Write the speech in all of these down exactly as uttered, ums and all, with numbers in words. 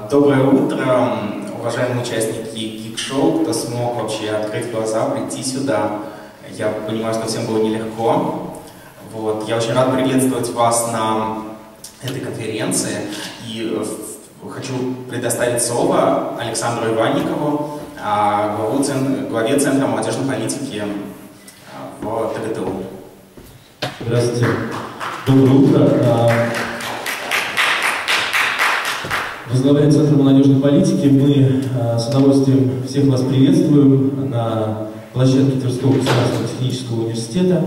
Доброе утро, уважаемые участники Geek-шоу, кто смог вообще открыть глаза, прийти сюда. Я понимаю, что всем было нелегко. Вот. Я очень рад приветствовать вас на этой конференции. И хочу предоставить слово Александру Иванникову, главу центра, главе Центра молодежной политики в ТГТУ. Здравствуйте. Доброе утро. Возглавляя Центр молодежной политики, мы с удовольствием всех вас приветствуем на площадке Тверского государственного технического университета.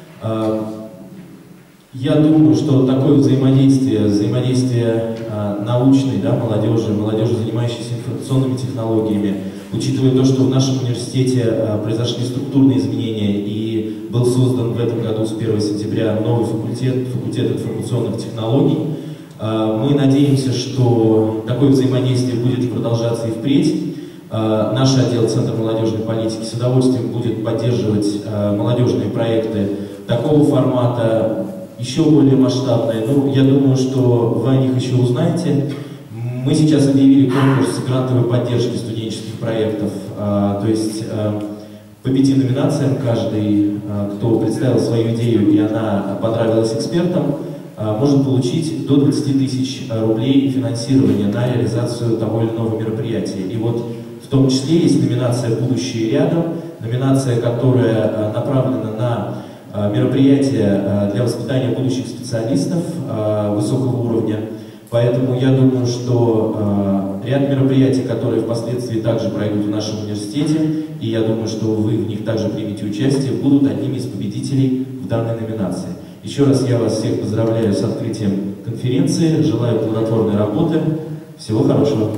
Я думаю, что такое взаимодействие, взаимодействие научной, да, молодежи, молодежи, занимающейся информационными технологиями, учитывая то, что в нашем университете произошли структурные изменения и был создан в этом году с первого сентября новый факультет, факультет информационных технологий, мы надеемся, что такое взаимодействие будет продолжаться и впредь. Наш отдел Центра молодежной политики с удовольствием будет поддерживать молодежные проекты такого формата, еще более масштабные. Ну, я думаю, что вы о них еще узнаете. Мы сейчас объявили конкурс грантовой поддержки студенческих проектов, то есть по пяти номинациям каждый, кто представил свою идею и она понравилась экспертам, может получить до двадцати тысяч рублей финансирования на реализацию того или иного мероприятия. И вот в том числе есть номинация «Будущее рядом», номинация, которая направлена на мероприятия для воспитания будущих специалистов высокого уровня. Поэтому я думаю, что ряд мероприятий, которые впоследствии также пройдут в нашем университете, и я думаю, что вы в них также примете участие, будут одними из победителей в данной номинации. Еще раз я вас всех поздравляю с открытием конференции, желаю плодотворной работы, всего хорошего.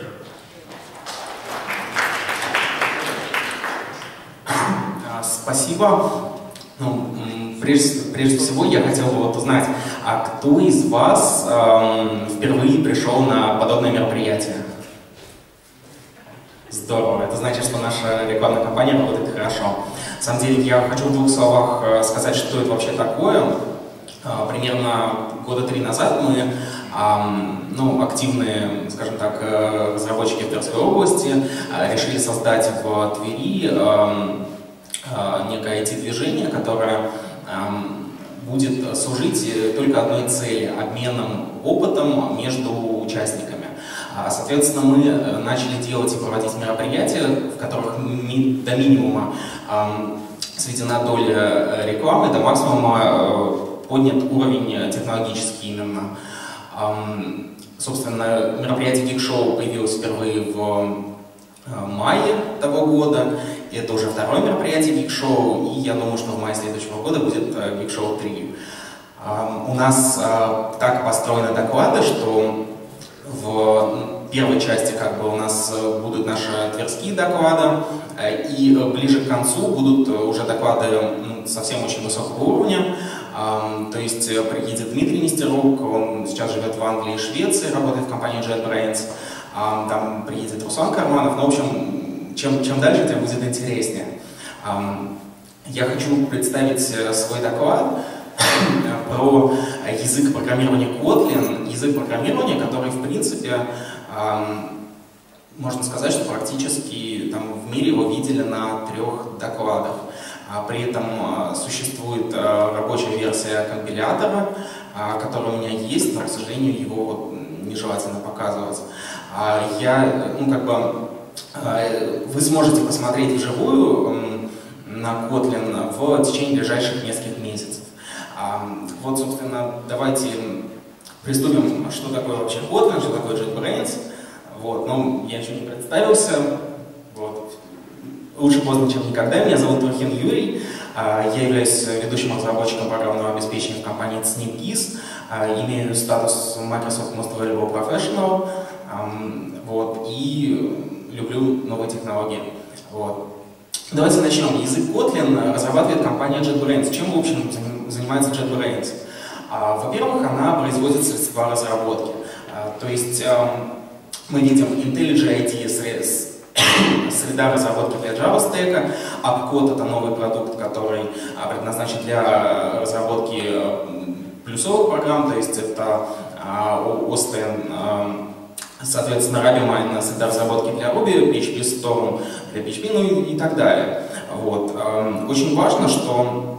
Спасибо. Ну, прежде, прежде всего я хотел бы вот узнать, а кто из вас эм, впервые пришел на подобное мероприятие? Здорово, это значит, что наша рекламная кампания работает хорошо. На самом деле, я хочу в двух словах сказать, что это вообще такое. Примерно года три назад мы, ну, активные, скажем так, разработчики в Тверской области решили создать в Твери некое ай ти-движение, которое будет служить только одной цели – обменом опытом между участниками. Соответственно, мы начали делать и проводить мероприятия, в которых ми до минимума э, сведена доля рекламы, до максимума поднят уровень технологический именно. Э, собственно, мероприятие Geek-шоу появилось впервые в мае того года. Это уже второе мероприятие Geek-шоу, и я думаю, что в мае следующего года будет Geek-шоу три. Э, у нас э, так построены доклады, что в первой части как бы у нас будут наши тверские доклады, и ближе к концу будут уже доклады, ну, совсем очень высокого уровня. То есть приедет Дмитрий Нестерук, он сейчас живет в Англии и Швеции, работает в компании JetBrains. Там приедет Руслан Карманов. Ну, в общем, чем, чем дальше, тем будет интереснее. Я хочу представить свой доклад про язык программирования Kotlin, язык программирования, который, в принципе, можно сказать, что практически там, в мире его видели на трех докладах. При этом существует рабочая версия компилятора, которая у меня есть, но, к сожалению, его вот нежелательно показывать. Я, ну, как бы, вы сможете посмотреть вживую на Kotlin в течение ближайших нескольких месяцев. Вот, собственно, давайте приступим, что такое вообще Kotlin, что такое JetBrains. Вот, ну, я еще не представился. Вот. Лучше поздно, чем никогда. Меня зовут Трухин Юрий. Я являюсь ведущим разработчиком программного обеспечения в компании Snipgis. Имею статус Microsoft Most Valuable Professional. Вот, и люблю новые технологии. Вот. Давайте начнем. Язык Kotlin разрабатывает компания JetBrains. Чем, в общем, занимается JetBrains? Во-первых, она производит средства разработки. То есть мы видим IntelliJ ай ти, среда разработки для JavaStack, AppCode — это новый продукт, который предназначен для разработки плюсовых программ, то есть это о эс ти эн соответственно, RubyMine для разработки для Ruby, пи эйч пи Storm для пи эйч пи, ну и, и так далее. Вот. Очень важно, что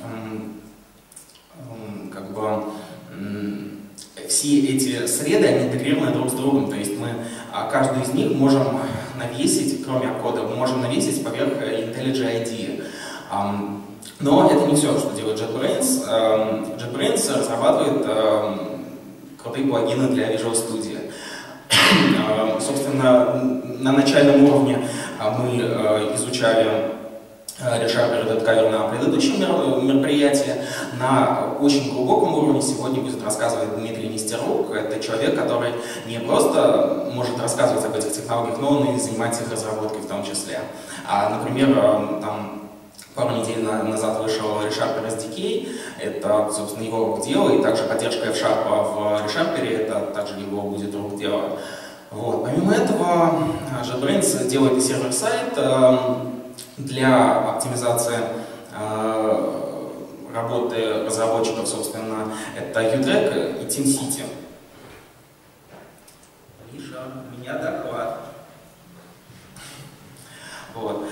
как бы, все эти среды, они интегрированы друг с другом, то есть мы каждую из них можем навесить, кроме кода, мы можем навесить поверх IntelliJ ай ди. Но это не все, что делает JetBrains. JetBrains разрабатывает крутые плагины для Visual Studio. Собственно, на начальном уровне мы изучали ReSharper и DotCover на предыдущем мероприятии. На очень глубоком уровне сегодня будет рассказывать Дмитрий Нестерук. Это человек, который не просто может рассказывать об этих технологиях, но он и занимается их разработкой в том числе. А, например, там пару недель назад вышел ReSharper эс ди кей, это, собственно, его рук дело, и также поддержка F-Sharp в ReSharper, это также его будет рук дело. Вот. Помимо этого, JetBrains делает и сервер-сайт для оптимизации работы разработчиков, собственно, это U-Track и TeamCity. Миша, у меня доклад. Вот.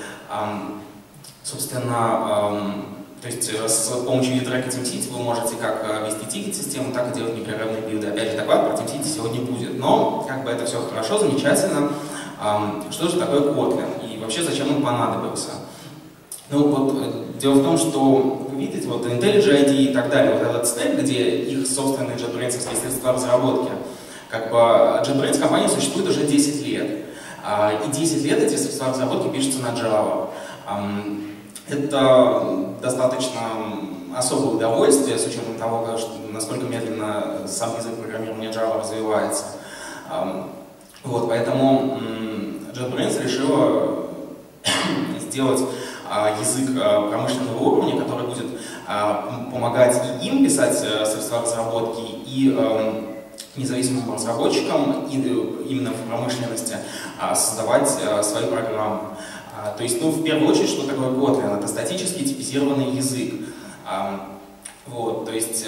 Собственно, то есть с помощью U-Track и TeamCity вы можете как вести тикет-систему, так и делать непрерывные билды. Опять же, доклад про TeamCity сегодня будет. Но как бы это все хорошо, замечательно. Что же такое Kotlin и вообще зачем он понадобился? Ну вот, дело в том, что вы видите, вот IntelliJ ай ди и так далее, вот этот стек, где их собственные JetBrains-овские средства разработки. Как бы JetBrains компания существует уже десять лет. И десять лет эти средства разработки пишутся на Java. Это достаточно особое удовольствие, с учетом того, насколько медленно сам язык программирования Java развивается. Вот, поэтому JetBrains решила сделать язык промышленного уровня, который будет помогать и им писать средства разработки, и независимым разработчикам, и именно в промышленности создавать свои программы. То есть, ну, в первую очередь, что такое Kotlin? Это статически типизированный язык. Вот, то есть,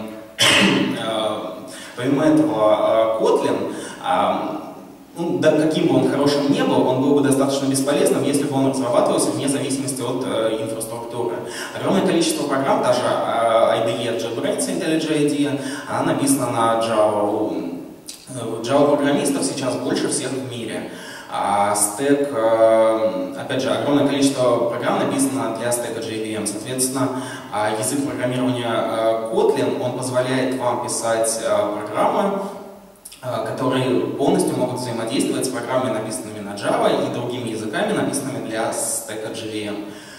помимо этого, Kotlin, ну, да, каким бы он хорошим ни был, он был бы достаточно бесполезным, если бы он разрабатывался вне зависимости от э, инфраструктуры. Огромное количество программ, даже э, ай ди и от JetBrains, IntelliJ ай ди, она написана на Java. Java-программистов сейчас больше всех в мире. А стек, э, опять же, огромное количество программ написано для стека джей ви эм. Соответственно, язык программирования э, Kotlin, он позволяет вам писать э, программы, которые полностью могут взаимодействовать с программами, написанными на Java, и другими языками, написанными для стека джей ви эм.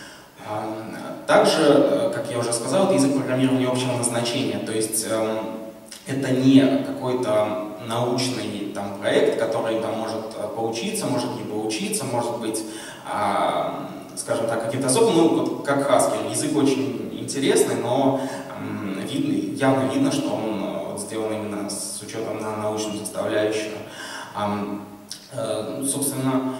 Также, как я уже сказал, это язык программирования общего назначения, то есть это не какой-то научный там, проект, который там, может поучиться, может не поучиться, может быть, скажем так, каким-то особым, ну, вот, как Haskell. Язык очень интересный, но видно, явно видно, что он сделан именно с учетом на научную составляющую. Собственно,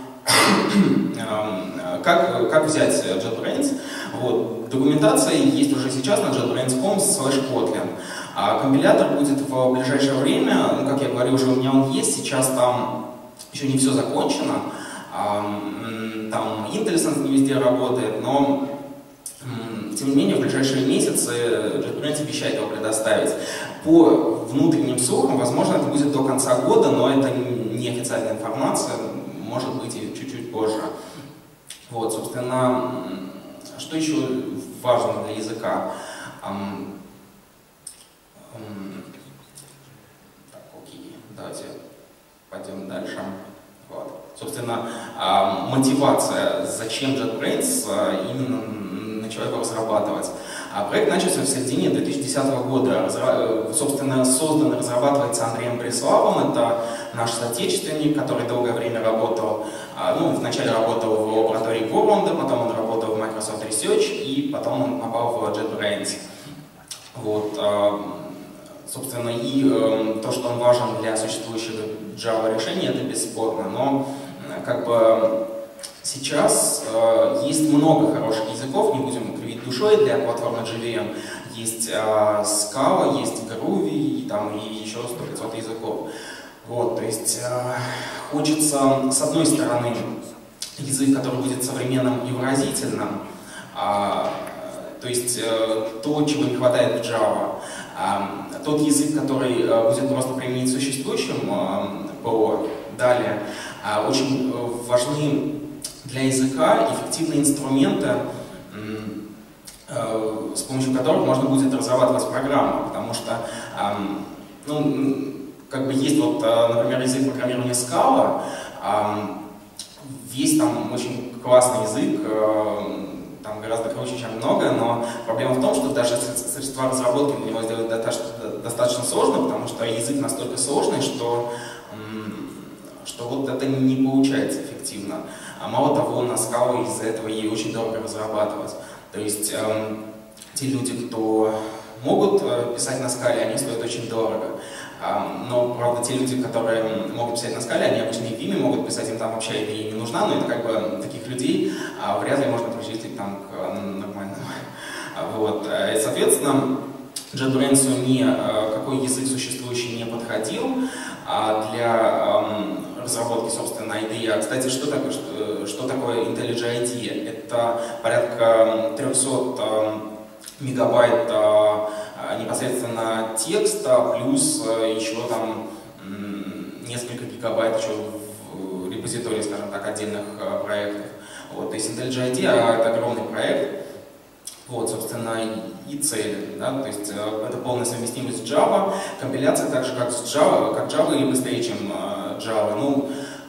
как, как взять JetBrains? Вот, документация есть уже сейчас на jetbrains точка com слэш kotlin. А компилятор будет в ближайшее время, ну, как я говорил, уже у меня он есть, сейчас там еще не все закончено. Там IntelliSense не везде работает, но тем не менее, в ближайшие месяцы JetBrains обещает его предоставить. По внутренним слухам, возможно, это будет до конца года, но это не официальная информация, может быть и чуть-чуть позже. Вот, собственно, что еще важно для языка? Um, um, так, окей, давайте пойдем дальше. Вот. Собственно, uh, мотивация, зачем JetBrains uh, именно начал его разрабатывать. А проект начался в середине две тысячи десятого года. Разра... Собственно, создан и разрабатывается Андреем Преславом. Это наш соотечественник, который долгое время работал, ну, вначале работал в лаборатории Горланда, потом он работал в Microsoft Research, и потом он попал в JetBrains. Вот. Собственно, и то, что он важен для существующих Java решений, это бесспорно. Но, как бы, сейчас э, есть много хороших языков, не будем кривить душой, для платформы джей ви эм. Есть э, Scala, есть Groovy, и, там, и еще сто пятьсот языков. Вот, то есть э, хочется, с одной стороны, язык, который будет современным и выразительным, э, то есть э, то, чего не хватает в Java, э, тот язык, который э, будет просто применить существующим э, ПО. Далее, э, очень важны для языка эффективные инструменты, э, с помощью которых можно будет разрабатывать программы, потому что э, ну, как бы есть вот, например, язык программирования Scala, весь там очень классный язык, там гораздо круче, чем много, но проблема в том, что даже средства разработки для него сделать достаточно сложно, потому что язык настолько сложный, что, что вот это не получается эффективно. А мало того, на Scala из-за этого ей очень дорого разрабатывать. То есть те люди, кто могут писать на Scala, они стоят очень дорого. Но, правда, те люди, которые могут писать на Scala, они обычно и в Vim могут писать, им там вообще это и не нужна, но это как бы таких людей вряд ли можно причислить там к нормальным. Вот. И, соответственно, JetBrains ни какой язык существующий не подходил для разработки, собственно, ай ди и. Кстати, что такое, что, что такое IntelliJ ай ди? Это порядка трехсот мегабайт непосредственно текста, плюс еще там несколько гигабайт еще в репозитории, скажем так, отдельных проектов. Вот, то есть IntelliJ ай ди это огромный проект, вот, собственно, и цели, да, то есть это полная совместимость с Java, компиляция так же, как с Java, как Java или быстрее, чем Java. Ну,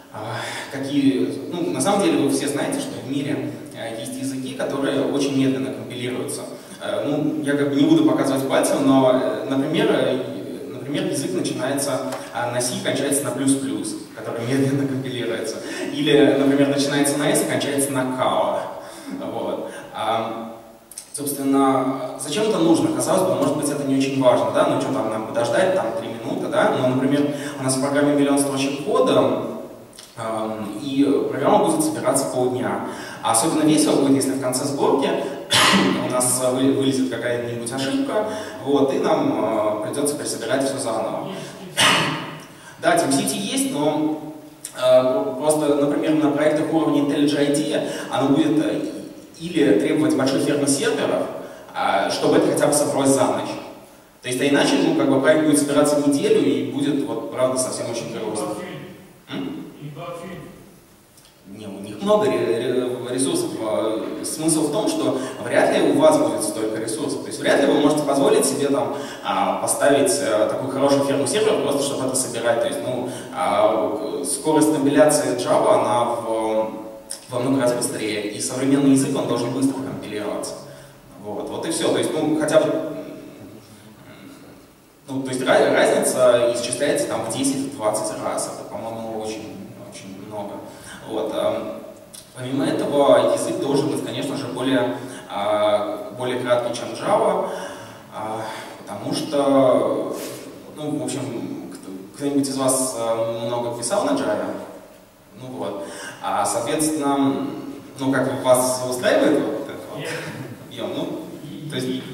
какие, ну, на самом деле вы все знаете, что в мире есть языки, которые очень медленно компилируются. Ну, я как бы не буду показывать пальцем, но, например, например, язык начинается на C, кончается на плюс-плюс, который медленно компилируется. Или, например, начинается на S и кончается на као. Вот. А, собственно, зачем это нужно? Казалось бы, может быть, это не очень важно, да? Ну, что там, нам подождать, там, три минуты, да? Но, например, у нас в программе миллион строчек кода, и программа будет собираться полдня. А особенно весело будет, если в конце сборки у нас вылезет какая-нибудь ошибка, вот, и нам э, придется пересобирать все заново. Да, TeamCity есть, но э, просто, например, на проектах уровня IntelliJ ай ди оно будет э, или требовать большой фермы серверов, э, чтобы это хотя бы собралось за ночь. То есть, а иначе, ну, как бы проект будет собираться неделю и будет, вот, правда, совсем очень грустно. Не, у них много ресурсов. Смысл в том, что вряд ли у вас будет столько ресурсов. То есть вряд ли вы можете позволить себе там поставить такую хорошую ферму серверов, просто чтобы это собирать. То есть, ну, скорость компиляции Java, она в, во много раз быстрее. И современный язык, он должен быстро компилироваться. Вот, вот и все. То есть, ну, хотя бы, ну, то есть разница исчисляется там в десять-двадцать раз. Это, по-моему, очень, очень много. Вот. Помимо этого, язык должен быть, конечно же, более, более краткий, чем Java, потому что, ну, в общем, кто-нибудь из вас много писал на Java? Ну вот. А, соответственно, ну, как вас устраивает вот это вот объем? Ну, то есть...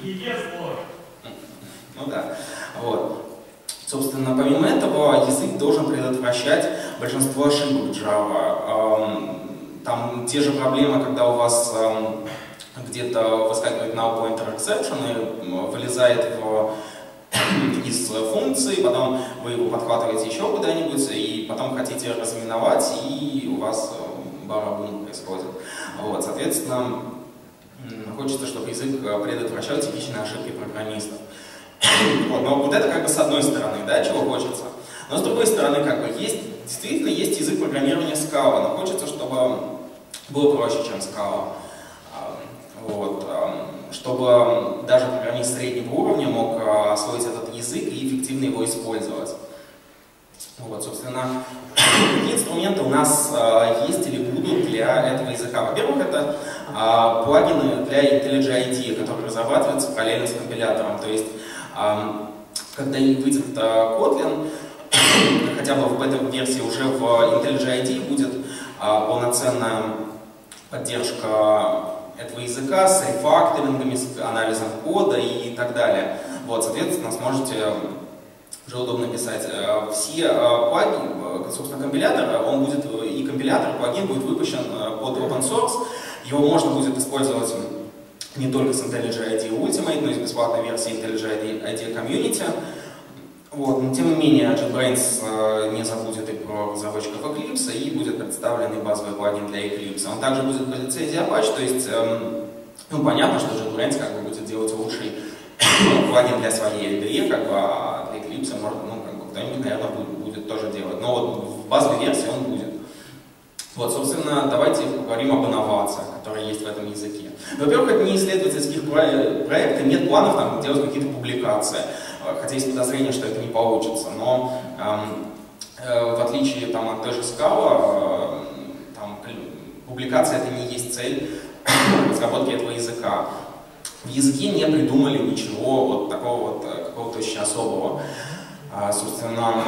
Ну да. Вот. Собственно, помимо этого, язык должен предотвращать большинство ошибок Java. Там те же проблемы, когда у вас где-то выскакивает null pointer exception и вылезает в, из функции, потом вы его подхватываете еще куда-нибудь, и потом хотите разминовать, и у вас барабун происходит. Вот, соответственно, хочется, чтобы язык предотвращал типичные ошибки программистов. Вот, но вот это как бы с одной стороны, да, чего хочется. Но с другой стороны, как бы есть, действительно есть язык программирования Scala, но хочется, чтобы было проще, чем Scala. Вот, чтобы даже программист среднего уровня мог освоить этот язык и эффективно его использовать. Вот, собственно, какие инструменты у нас есть или будут для этого языка? Во-первых, это плагины для IntelliJ ай ди, которые разрабатываются параллельно с компилятором. То есть, когда выйдет Kotlin, хотя бы в этой версии уже в IntelliJ ай ди будет полноценная поддержка этого языка с рефакторингами, с анализом кода и так далее. Вот, соответственно, сможете уже удобно писать. Все плагины, собственно, компилятор, он будет, и компилятор, и плагин будет выпущен под open source. Его можно будет использовать не только с IntelliJ IDEA Ultimate, но и с бесплатной версией IntelliJ IDEA Community. Вот. Но, тем не менее, JetBrains не забудет и про разработчиков Eclipse, и будет представлен и базовый плагин для Eclipse. Он также будет по лицензии Apache, то есть, ну, понятно, что JetBrains как бы будет делать лучший плагин для своей ай ди и, как бы, а для Eclipse, может, ну, как бы, кто-нибудь, наверное, будет, будет тоже делать. Но вот в базовой версии он будет. Вот, собственно, давайте поговорим об инновациях, которые есть в этом языке. Во-первых, это не исследовательских проектов, нет планов там делать какие-то публикации, хотя есть подозрение, что это не получится. Но эм, э, в отличие там, от той же Scala, э, там, публикация это не есть цель разработки этого языка. В языке не придумали ничего вот такого вот какого-то очень особого. А, собственно,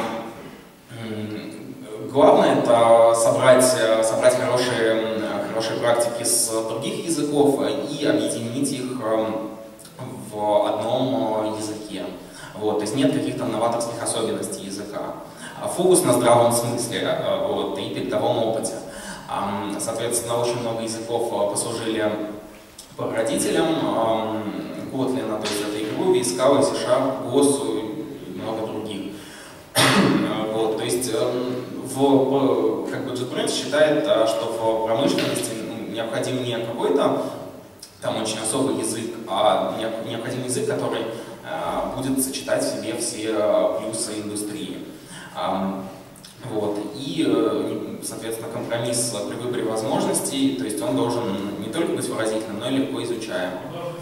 главное это собрать, собрать хорошие, хорошие практики с других языков и объединить их в одном языке. Вот, то есть нет каких-то новаторских особенностей языка. Фокус на здравом смысле вот, и передовом опыте. Соответственно, очень много языков послужили родителям Kotlin, то есть это и Groovy, и Scala, и C-Sharp, Go и много других. Вот, то есть в, как бы JetBrains считает, что в промышленности необходим не какой-то там очень особый язык, а необходим язык, который будет сочетать в себе все плюсы индустрии. Вот. И, соответственно, компромисс при выборе возможностей, то есть он должен не только быть выразительным, но и легко изучаемым.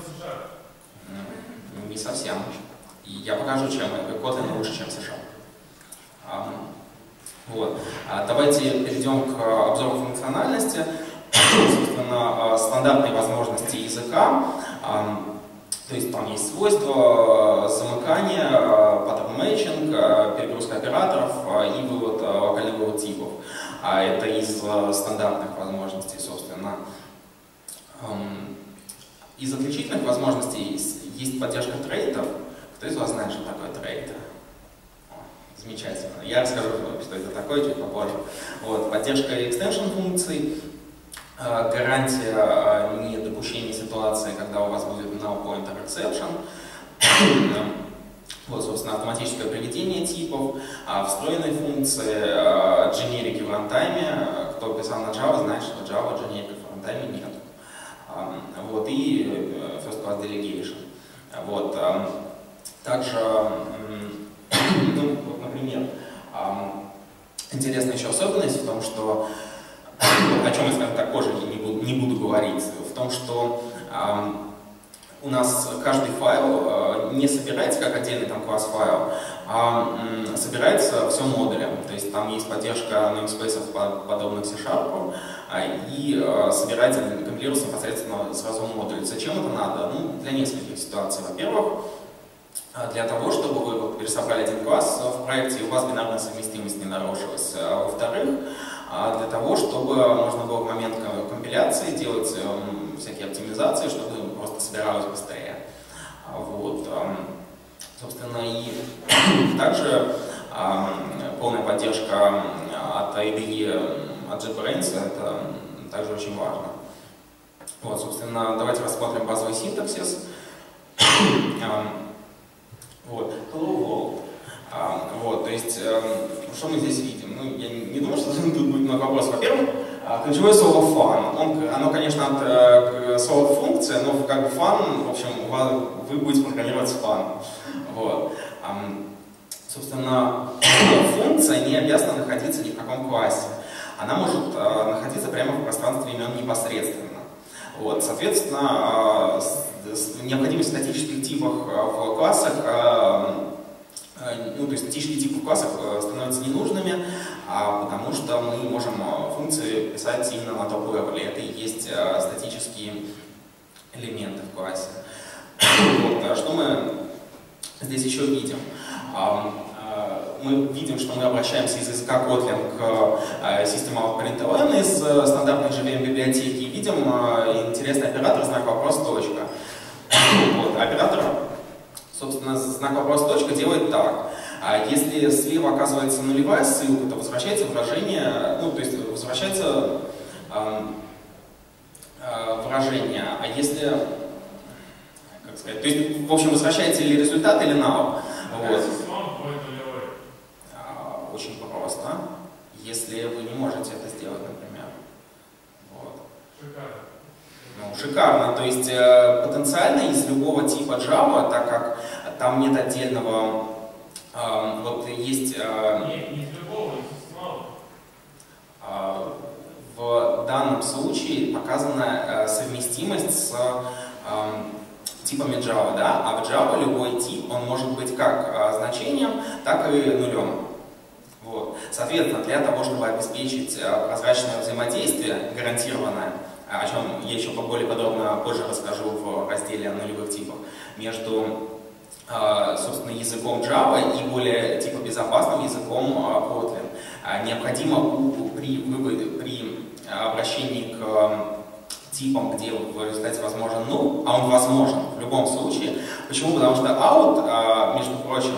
Не совсем. И я покажу, чем Kotlin лучше, чем C-Sharp. Вот. Давайте перейдем к обзору функциональности. Собственно, стандартные возможности языка. То есть там есть свойства замыкания, pattern matching, перегрузка операторов и вывод локальных вывод типов. Это из стандартных возможностей, собственно. Из отличительных возможностей есть поддержка трейтов. Кто из вас знает, что такое трейты? Замечательно. Я расскажу, что это такое чуть попозже. Вот. Поддержка экстеншн функций. Гарантия недопущения ситуации, когда у вас будет null pointer exception. Вот, собственно, автоматическое приведение типов, встроенные функции, дженерики в рантайме. Кто писал на Java, знает, что Java дженериков в рантайме нет. Вот, и first class delegation. Вот. Также, ну, вот, например, интересная еще особенность в том, что о чем я, скажем так, позже не буду, не буду говорить, в том, что э, у нас каждый файл э, не собирается как отдельный там класс файл, а э, собирается все модулем. То есть там есть поддержка namespace'ов подобных C-Sharp, э, и э, собирается, компилируется непосредственно сразу модуль. Зачем это надо? Ну, для нескольких ситуаций. Во-первых, для того, чтобы вы вот пересобрали один класс в проекте, и у вас бинарная совместимость не нарушилась. А во-вторых, для того, чтобы можно было в момент компиляции делать э, всякие оптимизации, чтобы просто собиралось быстрее. Вот. Собственно, и также э, полная поддержка от ай ди и, от JetBrains, это также очень важно. Вот, собственно, давайте рассмотрим базовый синтаксис. Вот. Hello World. А, вот, то есть, э, что мы здесь видим? Ну, я не, не думаю, что тут будет много вопросов. Во-первых, ключевое слово fun. Он, оно, конечно, от э, слова функция, но как бы fun, в общем, вы будете программировать fun. Вот. А, собственно, функция не обязана находиться ни в каком классе. Она может э, находиться прямо в пространстве имен непосредственно. Вот, соответственно, э, с, необходимость в статических типах в классах э, Ну, то есть статические типы в классах становятся ненужными, а потому что мы можем функции писать именно на топ-левеле. Это и есть статические элементы в классе. Вот, что мы здесь еще видим? Мы видим, что мы обращаемся из языка Kotlin к System-out-println из стандартной джей ви эм-библиотеки и видим интересный оператор знак вопрос точка. Вот, оператор, собственно, знак вопрос точка делает так. А если слева оказывается нулевая ссылка, то возвращается выражение, ну, то есть возвращается э, э, выражение. А если, как сказать, то есть, в общем, возвращается или результат, или null. Вот. Очень просто, если вы не можете это сделать, например. Вот. Шикарно. Ну, шикарно. То есть э, потенциально из любого типа Java, так как там нет отдельного, э, вот есть... Э, не, не из любого, из малого. Э, в данном случае показана э, совместимость с э, типами Java, да? А в Java любой тип, он может быть как э, значением, так и нулем. Вот. Соответственно, для того, чтобы обеспечить э, прозрачное взаимодействие, гарантированное, о чем я еще более подробно позже расскажу в разделе о нулевых типах, между, собственно, языком Java и более типа безопасным языком Kotlin. Необходимо при, при обращении к типам, где в результате возможен null, а он возможен в любом случае. Почему? Потому что out, между прочим,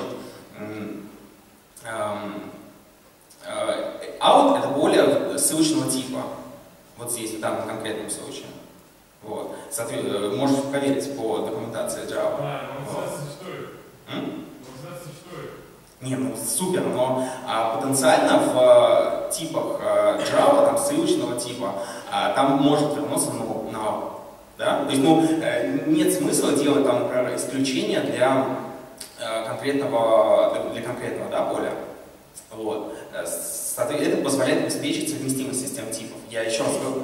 out это более ссылочного типа. Вот здесь, в данном конкретном случае. Вот. Соответственно, можете проверить по документации Java. Да, вот. Существует. М? Существует. Не, ну супер, но а, потенциально в а, типах а, Java, там, ссылочного типа, а, там может вернуться ну, null. Да? То есть, ну, нет смысла делать там, например, исключения для а, конкретного, для конкретного да, поля. Вот. Это позволяет обеспечить совместимость систем типов. Я еще раз говорю.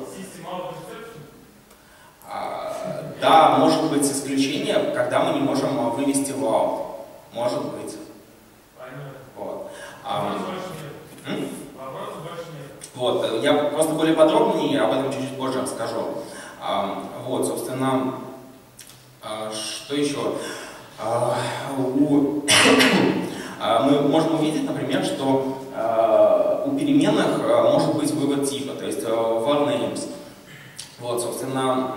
А, да, может быть исключение, когда мы не можем вывести wow. Может быть. Вот. А, вот. Я просто более подробнее об этом чуть-чуть позже расскажу. А, вот, собственно, а, что еще? А, у, а, мы можем увидеть, например, что у переменных может быть вывод типа, то есть var names. Вот, собственно,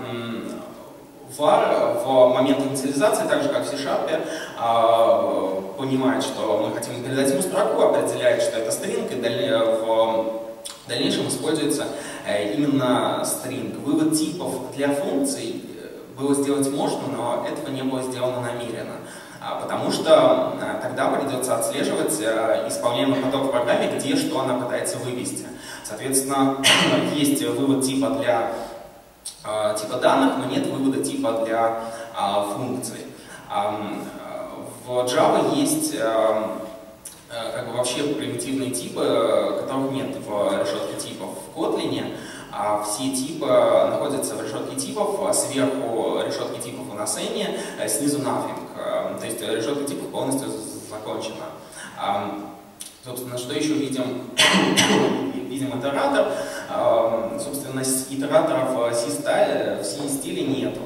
var в момент инициализации, так же как в C-Sharp, понимает, что мы хотим передать ему строку, определяет, что это string, и в дальнейшем используется именно string. Вывод типов для функций было сделать можно, но этого не было сделано намеренно. Потому что тогда придется отслеживать исполняемый поток в программе, где что она пытается вывести. Соответственно, есть вывод типа для типа данных, но нет вывода типа для функций. В Java есть как бы вообще примитивные типы, которых нет в решетке типов в Kotlin. А все типы находятся в решетке типов, сверху решетки типов у нас any, снизу nothing. То есть решетка типов полностью закончена. Собственно, что еще видим? Видим итератор. Собственно, итераторов в C-стиле нету.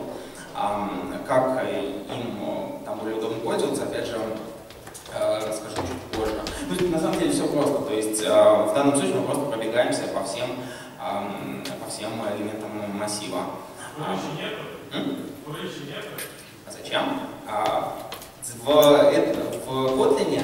Как им там более удобно пользоваться, опять же, расскажу чуть позже. Ну, на самом деле все просто. То есть в данном случае мы просто пробегаемся по всем по всем элементам массива. Фуричи нету? Фуричи нету? А зачем? А, в, это, в Kotlin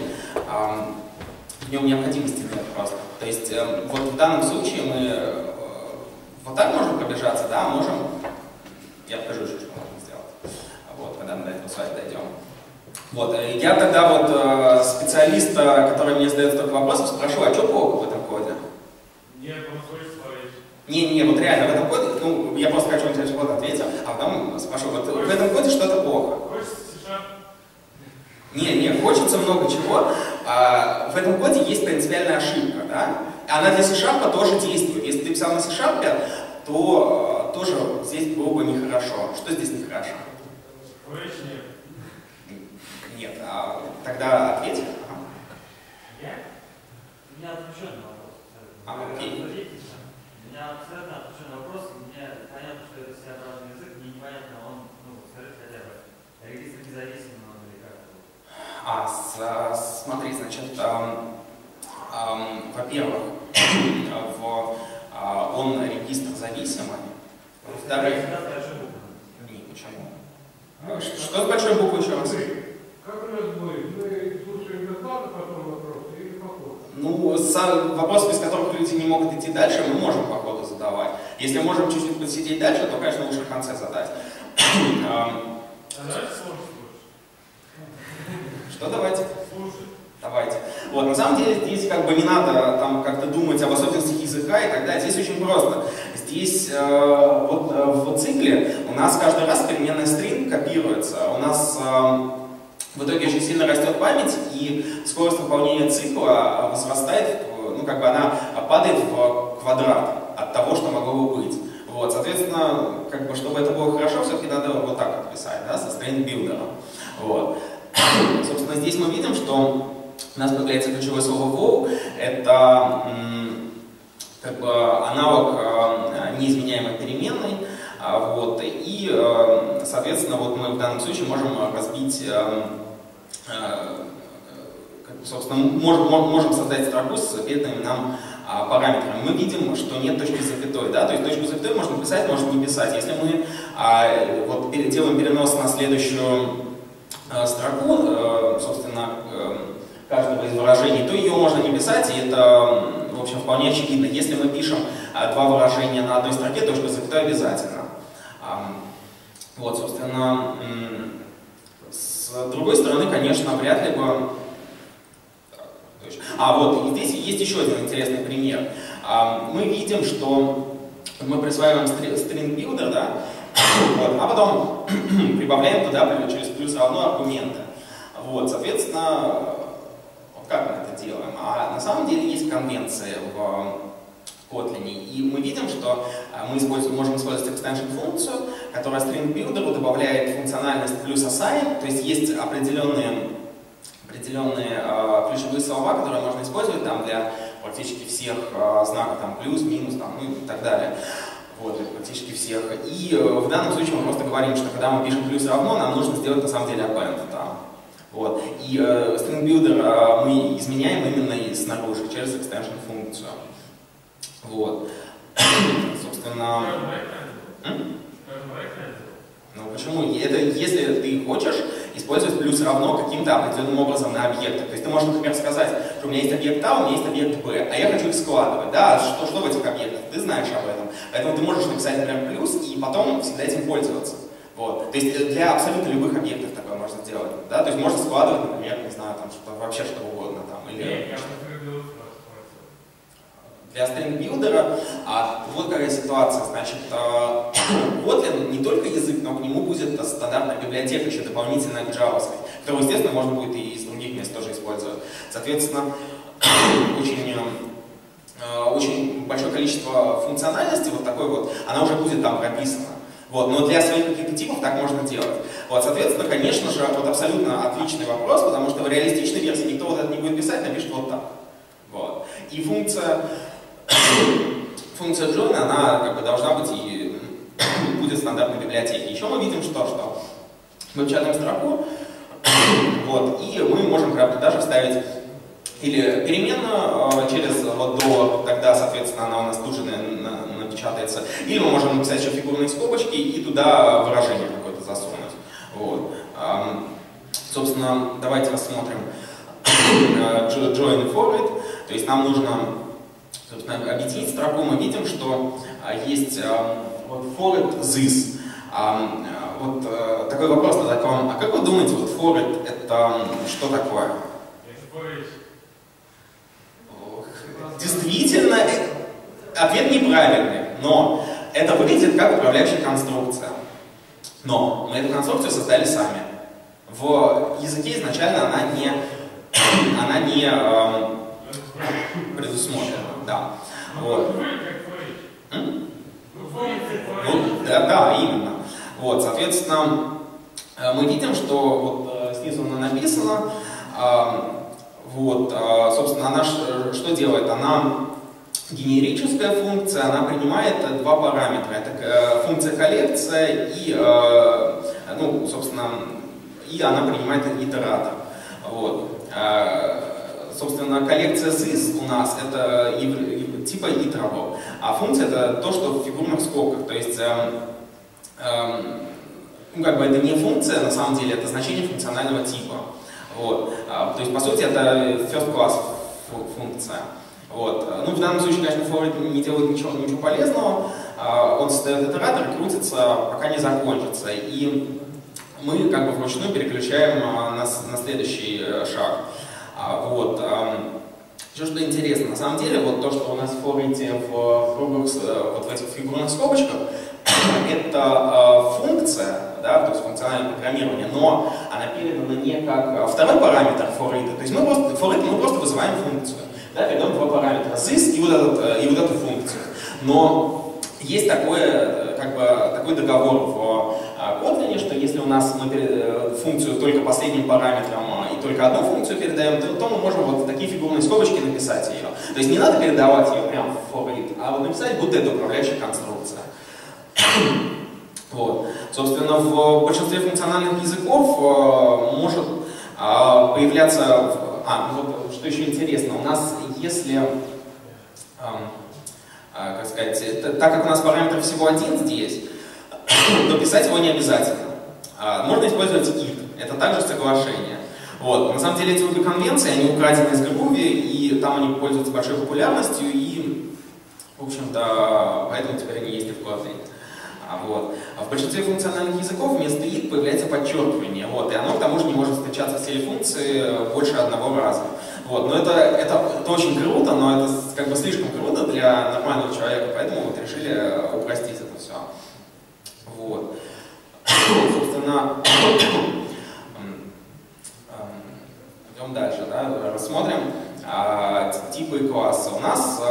в нем необходимости нет просто. То есть вот в данном случае мы вот так можем пробежаться, да, можем. Я покажу еще, что можно сделать. Вот, когда мы до этого слайда дойдем. Вот, я тогда вот специалиста, который мне задает столько вопросов, спрошу, а что плохо в этом коде? Нет, он хочет смотреть. Не-не, вот реально, в этом коде, ну, я просто хочу на вот ответил, а потом спрошу, вот в этом коде что-то плохо. Хочется C-Sharp? Не, не, хочется много чего. А, в этом коде есть принципиальная ошибка, да? Она для C-Sharp тоже действует. Если ты писал на C-Sharp, то а, тоже здесь было бы нехорошо. Что здесь нехорошо? Фуричи нет. Нет, а тогда ответь. Я? У меня отвлеченный вопрос. А, окей. У меня абсолютно отвлеченный вопрос. Мне понятно, что это своеобразный язык, мне непонятно, он, ну, скажи хотя бы, регистр независимый он или как? А, с, смотри, значит, эм, эм, во-первых, в, э, он регистр зависимый. Во-вторых, с большой буквы. не, почему? Что с большой буквы еще раз? Как у нас будет? Мы слушаем доклады, потом вопросы или по ходу? Ну, сам, вопросы, без которых люди не могут идти дальше, мы можем по ходу задавать. Если можем чуть-чуть посидеть дальше, то, конечно, лучше в конце задать. А давайте слушать. Что давайте? Слушать. Давайте. Вот, на самом деле здесь как бы не надо там как-то думать об особенностях языка и так далее. Здесь очень просто. Здесь э, вот э, в цикле у нас каждый раз переменная string копируется. У нас э, в итоге очень сильно растет память, и скорость выполнения цикла возрастает, ну как бы она падает в квадрат от того, что могло бы быть. Вот, соответственно, как бы, чтобы это было хорошо, все-таки надо вот так вот писать, да, со string builder. Вот. Собственно, здесь мы видим, что у нас появляется ключевое слово wow. Это как бы аналог э, неизменяемой переменной. Э, вот, и, э, соответственно, вот мы в данном случае можем разбить, э, э, как, собственно, можем, можем создать строку с переданными нам э, параметрами. Мы видим, что нет точки запятой. Да? То есть точку запятой можно писать, можно не писать. Если мы э, вот, делаем перенос на следующую э, строку, э, собственно, э, каждого из выражений, то ее можно не писать, и это, в общем, вполне очевидно. Если мы пишем а, два выражения на одной строке, точка запятой обязательно. А, вот, собственно, с другой стороны, конечно, вряд ли бы... А, вот, и здесь есть еще один интересный пример. А, мы видим, что мы присваиваем string builder, да, вот, а потом прибавляем туда через плюс равно аргументы. Вот, соответственно, как мы это делаем? А на самом деле есть конвенции в Kotlin, и мы видим, что мы используем, можем использовать extension функцию, которая string builder добавляет функциональность плюс assign, то есть есть определенные, определенные э, ключевые слова, которые можно использовать там для практически всех э, знаков, там плюс, минус, там, ну и так далее. Вот, практически всех. И э, в данном случае мы просто говорим, что когда мы пишем плюс равно, нам нужно сделать на самом деле append там. Вот. И э, string builder э, мы изменяем именно и снаружи, через extension функцию. Вот. Собственно... Ну почему? Это если ты хочешь использовать плюс равно каким-то определенным образом на объектах. То есть ты можешь, например, сказать, что у меня есть объект А, у меня есть объект Б, а я хочу их складывать. Да, что, что в этих объектах? Ты знаешь об этом. Поэтому ты можешь написать, например, плюс и потом всегда этим пользоваться. Вот. То есть для абсолютно любых объектов такое можно сделать. Да? То есть можно складывать, например, не знаю, там что-то вообще что угодно там. Или для стрингбилдера, а вот какая ситуация. Значит, Kotlin не только язык, но к нему будет стандартная библиотека, еще дополнительная к JavaScript, которую, естественно, можно будет и из других мест тоже использовать. Соответственно, очень, очень большое количество функциональности, вот такой вот, она уже будет там прописана. Вот, но для своих каких-то типов так можно делать. Вот, соответственно, конечно же, вот абсолютно отличный вопрос, потому что в реалистичной версии никто вот это не будет писать, напишет вот так. Вот. И функция, функция join, она как бы должна быть и будет в стандартной библиотеке. Еще мы видим, что, что мы печатаем строку, вот, и мы можем, правда, даже вставить или переменную через вот до, тогда, соответственно, она у нас тут же напечатается. Или мы можем написать еще фигурные скобочки и туда выражение какое-то засунуть. Вот. Собственно, давайте рассмотрим join forward. То есть нам нужно, собственно, объединить строку. Мы видим, что есть вот forward this. Вот такой вопрос задать вам. А как вы думаете, вот forward это что такое? Действительно, ответ неправильный, но это выглядит как управляющая конструкция. Но мы эту конструкцию создали сами. В языке изначально она не, она не э, предусмотрена. Да. Вот. Ну, да, да, именно. Вот, соответственно, мы видим, что вот снизу она написана. Э, Вот, собственно, она что делает? Она генерическая функция, она принимает два параметра. Это функция коллекция и, ну, собственно, и она принимает итератор. Вот. Собственно, коллекция this у нас это типа iterable, а функция это то, что в фигурных скобках. То есть, ну, как бы это не функция, на самом деле, это значение функционального типа. Вот. То есть, по сути, это first class функция. Вот. Ну, в данном случае, конечно, for не делает ничего, ничего полезного. Он создает итератор и крутится, пока не закончится. И мы как бы вручную переключаем на, на следующий шаг. Вот. Еще что интересно, на самом деле, вот то, что у нас в форите в круглых, вот в этих фигурных скобочках, это функция, да, то есть функциональное программирование, но она передана не как второй параметр for-it, то есть мы просто, for-it мы просто вызываем функцию, да, передаем два параметра, this и вот, этот, и вот эту функцию. Но есть такое, как бы, такой договор в Kotlin, что если у нас мы функцию только последним параметром и только одну функцию передаем, то, то мы можем вот такие фигурные скобочки написать ее. То есть не надо передавать ее прямо в for-it, а вот написать, будто это управляющая конструкция. Вот. Собственно, в большинстве функциональных языков э, может э, появляться... А, вот что еще интересно, у нас если... Э, э, как сказать, это, так как у нас параметр всего один здесь, то писать его не обязательно. Э, можно использовать int, это также соглашение. Вот. На самом деле эти обе конвенции, они украдены из Groovy, и там они пользуются большой популярностью, и, в общем-то, поэтому теперь они есть и в Kotlin. Вот. А в большинстве функциональных языков вместо int появляется подчеркивание, вот, и оно к тому же не может встречаться в стиле функции больше одного раза. Вот. Но это, это, это очень круто, но это как бы слишком круто для нормального человека, поэтому вот решили упростить это все. Вот. Собственно, идем дальше, да? Рассмотрим а, типы и классы. У нас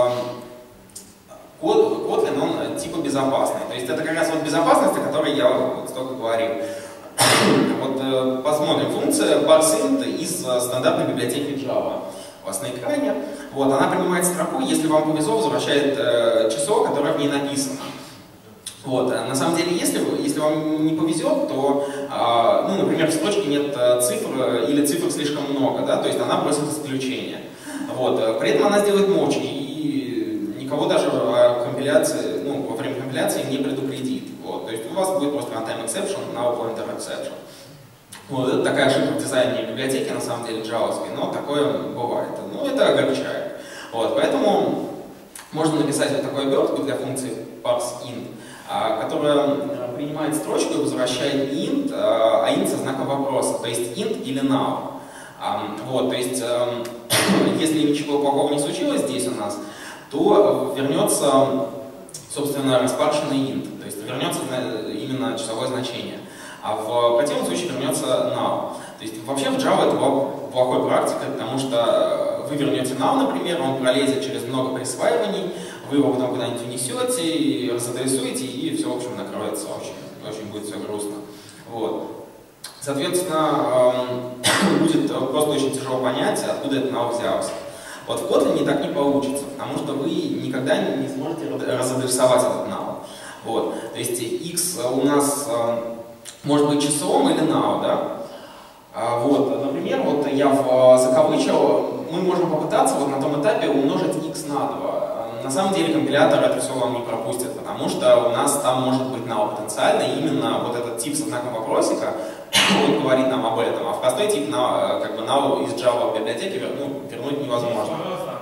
Kotlin, он типа безопасный. То есть это как раз вот безопасность, о которой я вот столько говорил. Вот посмотрим. Функция parseInt из стандартной библиотеки Java. У вас на экране. Вот, она принимает строку, если вам повезло, возвращает э, число, которое в ней написано. Вот, на самом деле, если, если вам не повезет, то, э, ну, например, в строчке нет цифр или цифр слишком много, да, то есть она просит исключения. Вот, при этом она сделает мочи. Никого даже о компиляции, ну, во время компиляции не предупредит. Вот. То есть у вас будет просто runtime exception, now pointer exception. Вот. Это такая ошибка в дизайне библиотеки, на самом деле, джавовской, но такое бывает. Ну, это огорчает. Вот. Поэтому можно написать вот такую обертку для функции parseInt, которая принимает строчку и возвращает int, а int со знаком вопроса, то есть int или now. Вот. То есть, если ничего плохого не случилось здесь у нас, то вернется, собственно, распаршенный int, то есть вернется именно числовое значение. А в противном случае вернется null. То есть вообще в Java это была плохой практикой, потому что вы вернете null, например, он пролезет через много присваиваний, вы его потом куда-нибудь унесете, разадресуете, и все, в общем, накроется очень, очень будет все грустно. Вот. Соответственно, будет просто очень тяжело понять, откуда этот null взялся. Вот в Kotlin так не получится, потому что вы никогда не сможете разадресовать этот null. Вот. То есть x у нас может быть числом или null, да? Вот. Например, вот я в закавычил, мы можем попытаться вот на том этапе умножить x на два. На самом деле компилятор это все вам не пропустит, потому что у нас там может быть null потенциально, и именно вот этот тип со знаком вопросика, он говорит нам об этом, а в простой тип на, как бы null из Java библиотеки ну, вернуть невозможно.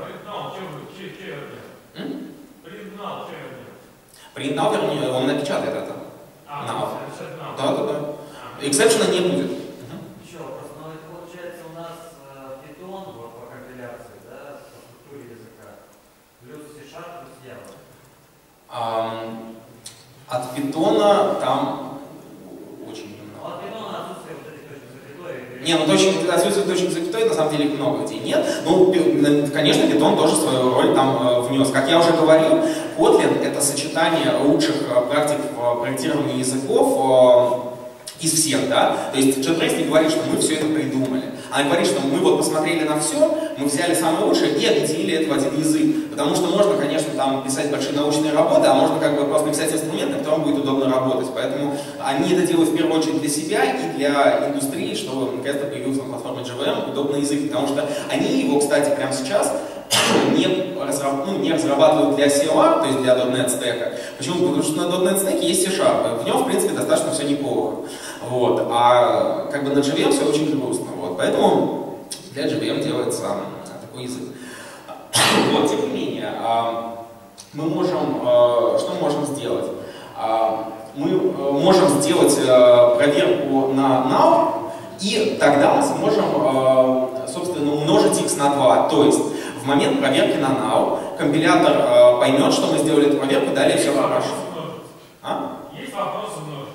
Print null, вернее, он напечатает это. Null. Да, да, да. Exception не будет. Еще вопрос. Но это получается у нас Python по компиляции, да, по структуре языка, плюс C-Sharp, плюс Java. От Python там очень немного. От Python отсутствие вот этих точек запятой. Не, ну точек, отсутствие точек запятой на самом деле их много где нет. Ну, конечно, Python тоже свою роль там внес. Как я уже говорил, Kotlin — это сочетание лучших практик в проектировании языков из всех, да? То есть JetBrains не говорит, что мы все это придумали. Она говорит, что мы вот посмотрели на все, мы взяли самое лучшее и объединили это в один язык. Потому что можно, конечно, там писать большие научные работы, а можно как бы просто написать инструмент, на котором будет удобно работать. Поэтому они это делают в первую очередь для себя и для индустрии, чтобы наконец-то появился на платформе джей ви эм удобный язык. Потому что они его, кстати, прямо сейчас не, разраб, ну, не разрабатывают для си эл ар, то есть для .дот нет стека. Почему? Потому что на .дот нет стеке есть C-Sharp, в нем, в принципе, достаточно все неплохо. Вот. А как бы на джей ви эм все очень грустно. Вот. поэтому для джей ви эм делается такой язык. Вот, тем не менее, мы можем, что мы можем сделать? Мы можем сделать проверку на null, и тогда мы сможем, собственно, умножить x на два. То есть в момент проверки на null компилятор поймет, что мы сделали эту проверку, далее все хорошо. А? Есть вопрос умножить.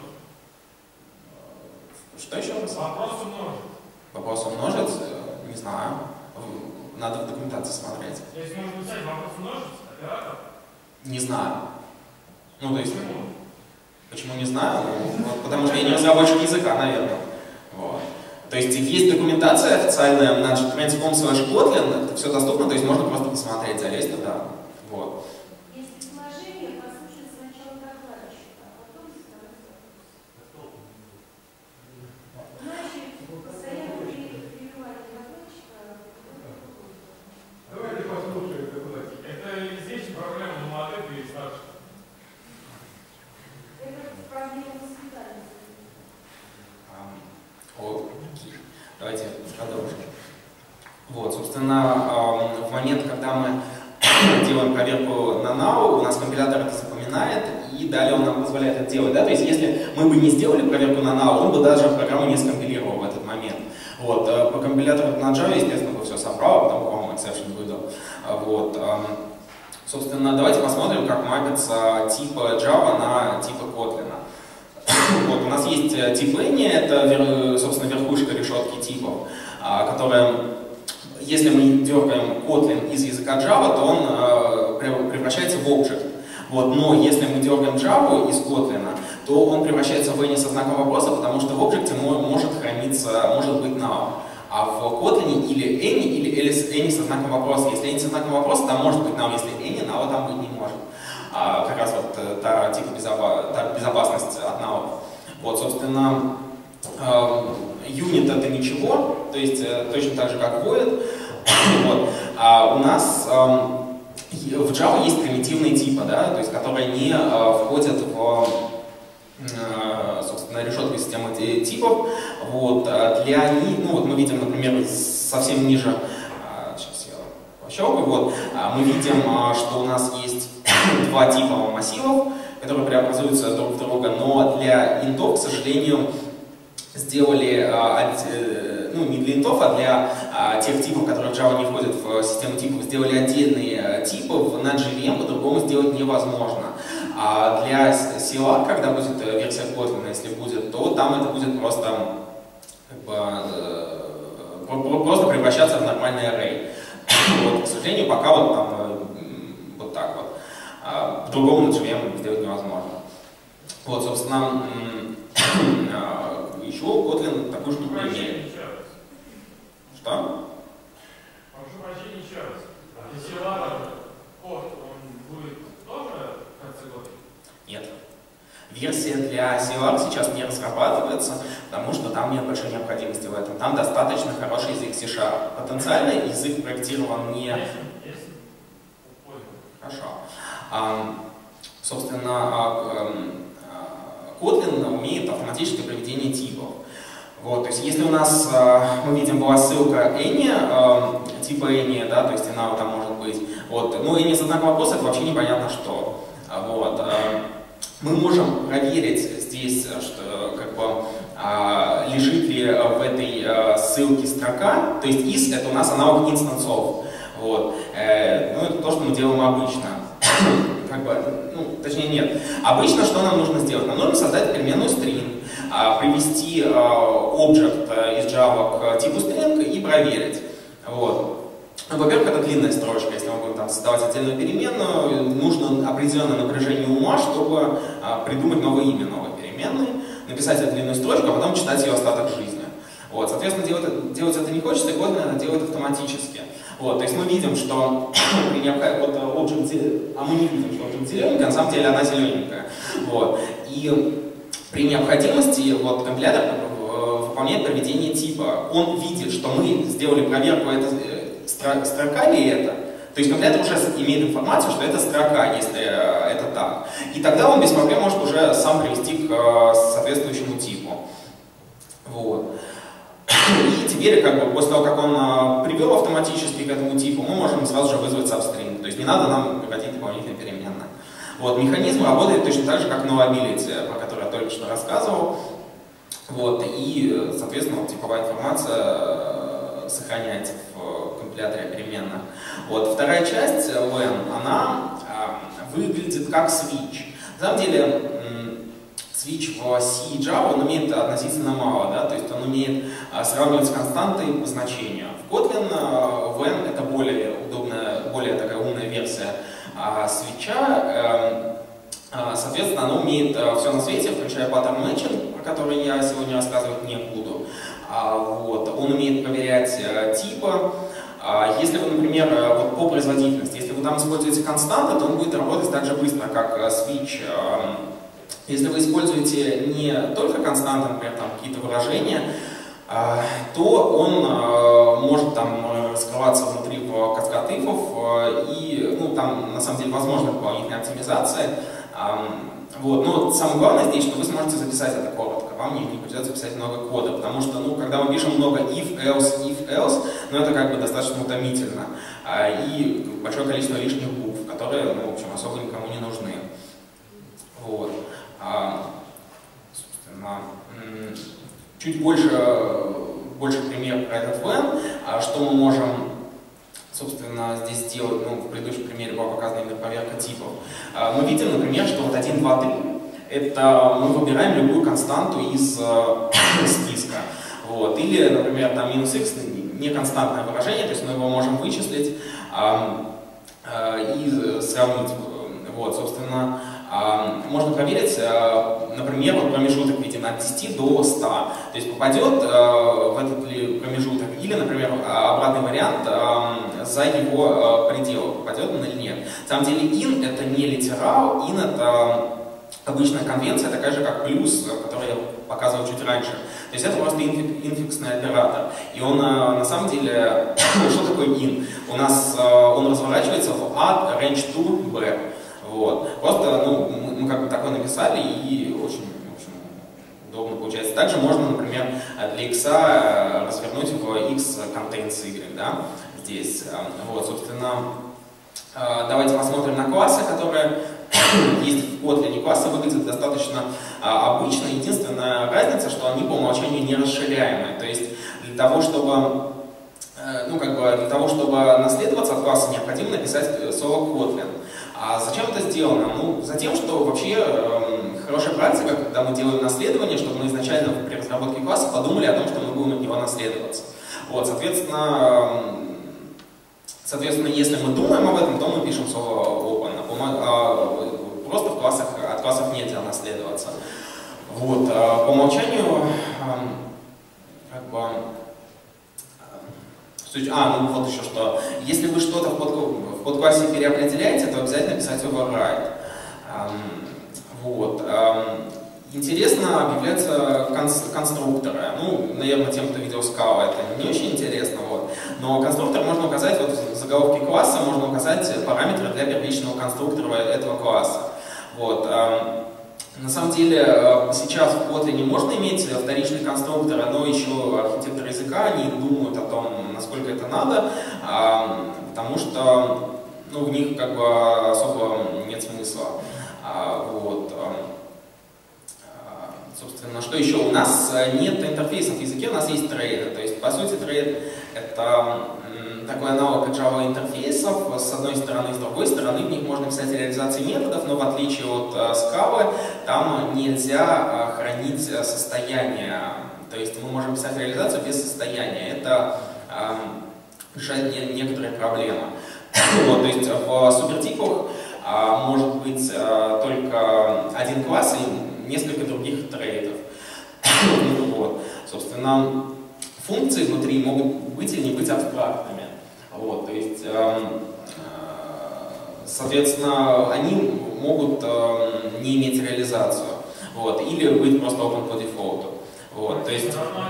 Что еще раз? Вопрос умножить. Вопрос умножить? Не знаю. Надо в документации смотреть. То есть можно написать вопрос умножить, оператор? Не знаю. Ну, то есть... Почему? Почему не знаю? Ну, вот, потому что я не разработчик языка, наверное. Вот. То есть есть документация официальная на transform slash Kotlin, это все доступно, то есть можно просто посмотреть, залезть туда. Вот. Есть предложение послушать сначала докладчика, а потом задавать вопрос. Значит, постоянно перебивать докладчика. Давайте послушаем докладчика. Это известная проблема у молодых и старших. Это проблема воспитания. Вот. Давайте продолжим. Вот, собственно, в момент, когда мы делаем проверку на null, у нас компилятор это запоминает, и далее он нам позволяет это делать. Да? То есть, если мы бы не сделали проверку на null, он бы даже программу не скомпилировал в этот момент. Вот. По компилятору на Java, естественно, бы все собрал, а потом, по-моему, exception выдал. Вот. Собственно, давайте посмотрим, как мапятся типы Java на типы Kotlin. Вот, у нас есть тип any, это, собственно, верхушка решетки типов, которая, если мы дергаем Kotlin из языка Java, то он превращается в object. Вот, но если мы дергаем Java из Kotlin, то он превращается в any со знаком вопроса, потому что в объекте может храниться, может быть null. А в Kotlin или any, или any со знаком вопроса. Если any со знаком вопроса, там может быть null, если any, null там быть не может. А, как раз вот та, типа безопа та безопасность от null. Вот, собственно, юнит это ничего, то есть точно так же, как void. Вот. А у нас в Java есть примитивные типы, да, то есть, которые не входят в, собственно, решетку системы типов. Вот. Для них, ну вот мы видим, например, совсем ниже, сейчас я пощелкаю, вот, мы видим, что у нас есть два типа массивов, которые преобразуются друг в друга, но для интов, к сожалению, сделали, ну не для интов, а для тех типов, которые в Java не входят в систему типов, сделали отдельные типы, на джей ви эм по-другому сделать невозможно. А для си эл ар, когда будет версия Kotlin, если будет, то там это будет просто, как бы, просто превращаться в нормальный array. Вот, к сожалению, пока вот там вот так вот. По-другому на джей ви эм сделать невозможно. Вот, собственно, еще Kotlin такую штуку имеет. Что? Прошу прощения еще раз. Если ладно, код, он будет тоже в конце года? Нет. Версия для си эл ар сейчас не разрабатывается, потому что там нет большой необходимости в этом. Там достаточно хороший язык си шарп. Потенциально язык проектирован не... Хорошо. А, собственно, Kotlin умеет автоматическое проведение типов. Вот, то есть, если у нас, мы видим, была ссылка any, типа any, да, то есть она там может быть, вот, ну any со знаком вопроса, это вообще непонятно что. Вот, мы можем проверить здесь, что, как бы, лежит ли в этой ссылке строка, то есть is это у нас аналог инстансов. Вот, ну это то, что мы делаем обычно. Как бы, ну, точнее нет. Обычно что нам нужно сделать? Нам нужно создать переменную string, привести объект из Java к типу string и проверить. Вот. Во-первых, это длинная строчка. Если мы будем там создавать отдельную переменную, нужно определенное напряжение ума, чтобы придумать новое имя новой переменной, написать эту длинную строчку, а потом читать ее остаток жизни. Вот. Соответственно, делать, делать это не хочется, и Kotlin это делает автоматически. Вот, то есть мы видим, что при необходимости, вот, object, а мы не видим, что object зелененькая, на самом деле она зелененькая. Вот. И при необходимости вот, компилятор выполняет проведение типа. Он видит, что мы сделали проверку, это строка ли это. То есть компилятор уже имеет информацию, что это строка, если это так. И тогда он без проблем может уже сам привести к соответствующему типу. Вот. И теперь теперь, как бы, после того, как он а, привел автоматически к этому типу, мы можем сразу же вызвать substring. То есть не надо нам выводить дополнительные переменные. Вот, механизм работает точно так же, как knowability, про который я только что рассказывал. Вот, и, соответственно, вот, типовая информация сохраняется в компиляторе переменных. Вот, вторая часть, when, она а, выглядит как switch. На самом деле, switch в C и Java он умеет относительно мало, да, то есть он умеет а, сравнивать с константой по значению. В Kotlin а, when это более удобная, более такая умная версия а, свитча. А, а, соответственно, она умеет а, все на свете, включая pattern matching, про который я сегодня рассказывать не буду. А, вот, он умеет проверять а, типы. А, если вы, например, вот по производительности, если вы там используете константы, то он будет работать так же быстро, как а, switch. А, Если вы используете не только константы, например, там какие-то выражения, то он может там раскрываться внутри в каскад ифов, и ну, там на самом деле возможна дополнительная оптимизация. Вот. Но самое главное здесь, что вы сможете записать это коротко, вам не, не придется писать много кода, потому что ну, когда мы пишем много if, else, if, else, ну, это как бы достаточно утомительно. И большое количество лишних букв, которые ну, в общем, особо никому не нужны. Вот. А, собственно, чуть больше, больше пример про этот when, а что мы можем, собственно, здесь сделать, ну, в предыдущем примере была показана именно проверка типов. А, мы видим, например, что вот один, два, три, это мы выбираем любую константу из списка. Вот. Или, например, там минус x не константное выражение, то есть мы его можем вычислить а, а, и сравнить. Вот, собственно, можно проверить, например, вот промежуток, видим, от десяти до ста. То есть попадет в этот ли промежуток, или, например, обратный вариант за его предел, попадет он или нет. На самом деле in это не литерал, in это обычная конвенция, такая же, как плюс, который я показывал чуть раньше. То есть это просто инфиксный оператор. И он на самом деле, что такое in? У нас он разворачивается в add range to back. Вот. Просто ну, мы, мы как бы такое написали и очень в общем, удобно получается. Также можно, например, для x развернуть в x contains y, да, здесь. Вот, собственно, давайте посмотрим на классы, которые есть в Kotlin. Классы выглядят достаточно обычно. Единственная разница, что они по умолчанию не расширяемые. То есть для того, чтобы ну, как бы для того, чтобы наследоваться от класса, необходимо написать слово Kotlin. А зачем это сделано? Ну, затем, что вообще э, хорошая практика, когда мы делаем наследование, чтобы мы изначально при разработке класса подумали о том, что мы будем от него наследоваться. Вот, соответственно, э, соответственно, если мы думаем об этом, то мы пишем слово open. А просто в классах, от классов нельзя наследоваться. Вот, а по умолчанию, э, как бы, А, ну вот еще что. Если вы что-то в, под, в подклассе переопределяете, то обязательно писать override. Um, вот. Um, интересно объявляются конс, конструкторы. Ну, наверное, тем, кто видел Scala, это не очень интересно. Вот. Но конструктор можно указать, вот в заголовке класса можно указать параметры для первичного конструктора этого класса. Вот. Um, На самом деле, сейчас в Kotlin можно иметь вторичные конструкторы, но еще архитекторы языка не думают о том, насколько это надо, потому что ну, в них как бы особо нет смысла. Вот. Собственно, что еще? У нас нет интерфейсов в языке, у нас есть трейды. То есть, по сути, трейд — это такой аналог Java интерфейсов, с одной стороны, с другой стороны, в них можно писать реализации методов, но в отличие от Scala, там нельзя хранить состояние. То есть мы можем писать реализацию без состояния. Это э, решает не, некоторые проблемы. Вот, то есть в супертипах э, может быть э, только один класс и несколько других трейдов. Вот. Собственно, функции внутри могут быть или не быть абстрактными. Вот, то есть, э, соответственно, они могут э, не иметь реализацию, вот, или быть просто open по дефолту. Вот, то есть,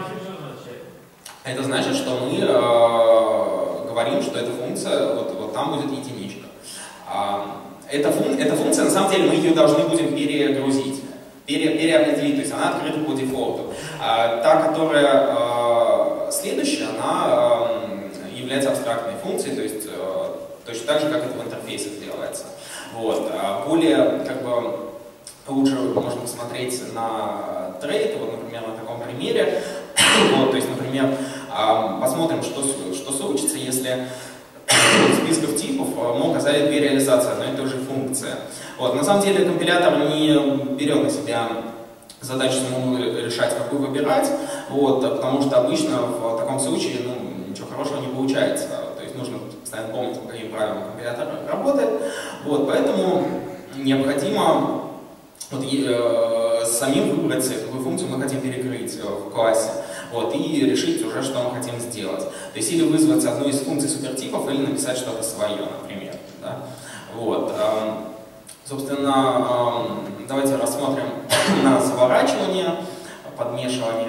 это значит, что мы э, говорим, что эта функция, вот, вот там будет единичка. А, эта, фун, эта функция, на самом деле, мы ее должны будем перегрузить, пере, переопределить, то есть она открыта по дефолту. А, та, которая э, следующая, она является абстрактной функцией, то есть точно так же, как это в интерфейсах делается. Вот. Более, как бы, лучше можно посмотреть на трейд, вот, например, на таком примере. Вот, то есть, например, посмотрим, что, что случится, если списков типов мы указали две реализации одной и той же функции. Вот. На самом деле компилятор не берет на себя задачу самому решать, какую выбирать, вот, потому что обычно в таком случае ну, ничего хорошего не получается. То есть нужно постоянно помнить, по каким правилам компилятор работает. Вот, поэтому необходимо вот, э, самим выбрать, какую функцию мы хотим перекрыть в классе. Вот, и решить уже, что мы хотим сделать. То есть или вызвать одну из функций супертипов, или написать что-то свое, например. Да? Вот, э, собственно, э, давайте рассмотрим на заворачивание, подмешивание,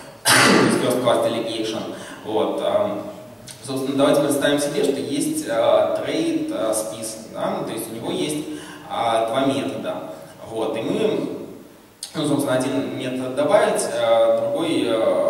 first class delegation. Вот, э, собственно, давайте представим себе, что есть э, трейд э, список, да? То есть у него есть э, два метода. Вот, и мы, ну, собственно, один метод добавить, э, другой э,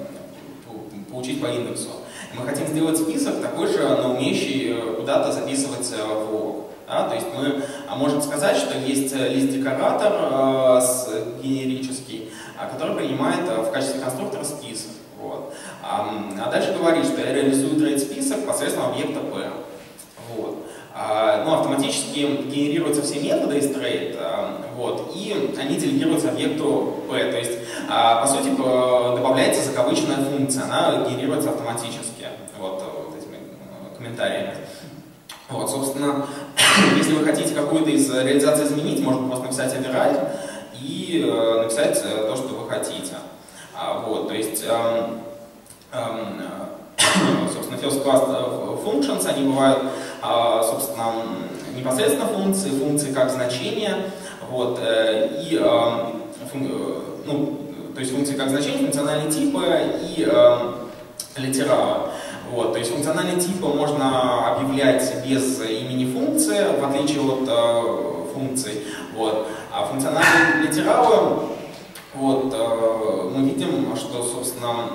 получить по индексу. И мы хотим сделать список такой же, но умеющий куда-то записывать в лог. Да? То есть мы можем сказать, что есть лист-декоратор э, с, генерический, который принимает в качестве конструктора список. Вот. А, а дальше говорит, что я реализую трейд-список посредством объекта P. Вот. А, ну, автоматически генерируются все методы из трейд, а, вот, и они делегируются объекту P. То есть, а, по сути, добавляется закавыченная функция, она генерируется автоматически, вот, вот этими комментариями. Вот, собственно, если вы хотите какую-то из реализаций изменить, можно просто написать override и э, написать то, что вы хотите. А, вот, то есть, э, э, собственно, first class functions, они бывают, э, собственно, непосредственно функции, функции как значения, вот, э, и, э, фун, ну, то есть функции как значения, функциональные типы и э, литералы. Вот, то есть функциональные типы можно объявлять без имени функции, в отличие от э, функций. Вот. А функциональные литералы, вот, э, мы видим, что, собственно,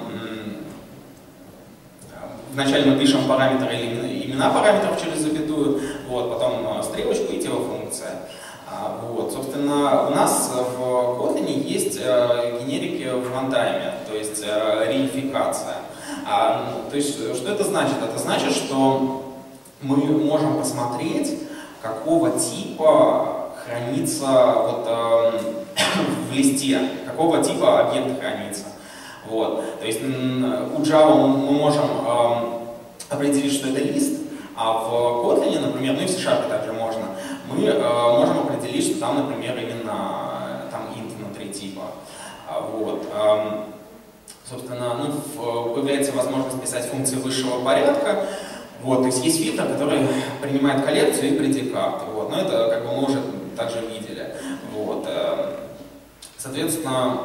вначале мы пишем параметры или имена параметров через запятую, вот, потом стрелочку и тело функция. А, вот, собственно, у нас в Kotlin есть э, генерики в рантайме, то есть э, реификация. А, то есть, что это значит? Это значит, что мы можем посмотреть, какого типа хранится вот, э, в листе, какого типа объект хранится. Вот. То есть у Java мы можем э, определить, что это лист, а в Kotlin, например, ну и в C-Sharp также можно, мы э, можем определить, что там, например, именно там int внутри типа. Вот. Собственно, ну, появляется возможность писать функции высшего порядка. Вот, то есть есть фильтр, который принимает коллекцию и предикат. Вот, но это как бы мы уже также видели. Вот, соответственно,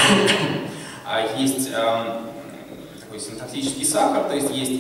есть такой синтаксический сахар, то есть есть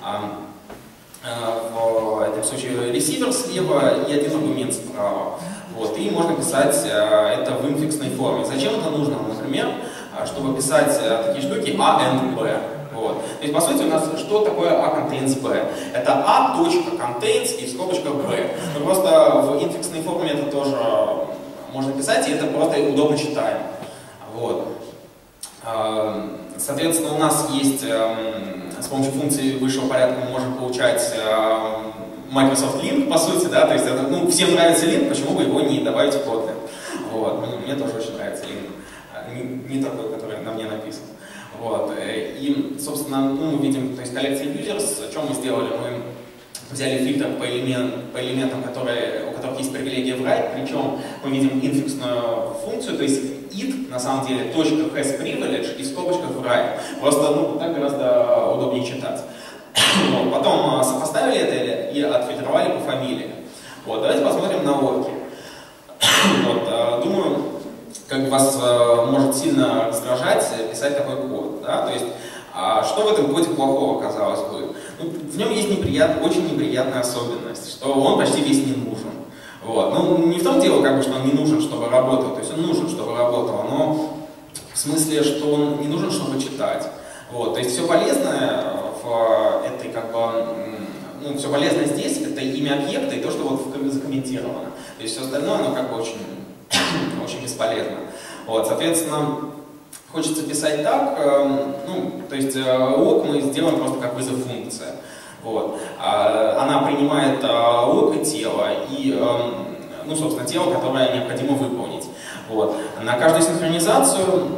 в этом случае ресивер слева и один аргумент справа. Вот, и можно писать это в инфиксной форме. Зачем это нужно? Например, чтобы писать такие штуки A and B. Вот. То есть, по сути, у нас что такое A contains B? Это A точка contains и в скобочках B. Но просто в инфиксной форме это тоже можно писать, и это просто удобно читаем. Вот. Соответственно, у нас есть с помощью функции высшего порядка мы можем получать Microsoft Link, по сути, да, то есть это, ну, всем нравится Link, почему бы его не добавить в Kotlin? Вот. Мне, мне тоже очень нравится Link. Не, не такой, который на мне написан. Вот. И, собственно, ну, мы видим, то есть коллекция users, что мы сделали? Мы взяли фильтр по, элемент, по элементам, которые, у которых есть привилегия в write, причем мы видим инфиксную функцию, то есть it, на самом деле, точка has privilege и в скобочках в write. Просто, ну, так гораздо удобнее читать. Вот. Потом сопоставили это и отфильтровали по фамилии. Вот. Давайте посмотрим на логи. Вот. Думаю, как вас э, может сильно раздражать писать такой код. Да? То есть, а что в этом коде плохого, казалось бы? Ну, в нем есть неприят, очень неприятная особенность, что он почти весь не нужен. Вот. Ну, не в том дело, как бы, что он не нужен, чтобы работал, то есть он нужен, чтобы работал, но в смысле, что он не нужен, чтобы читать. Вот, то есть все полезное в этой, как бы, ну, все полезное здесь, это имя объекта и то, что вот закомментировано. То есть все остальное, оно как бы очень, очень бесполезно. Вот, соответственно, хочется писать так, ну, то есть лог мы сделаем просто как вызов функции. Вот. Она принимает лог и тело, и, ну, собственно, тело, которое необходимо выполнить. Вот. На каждую синхронизацию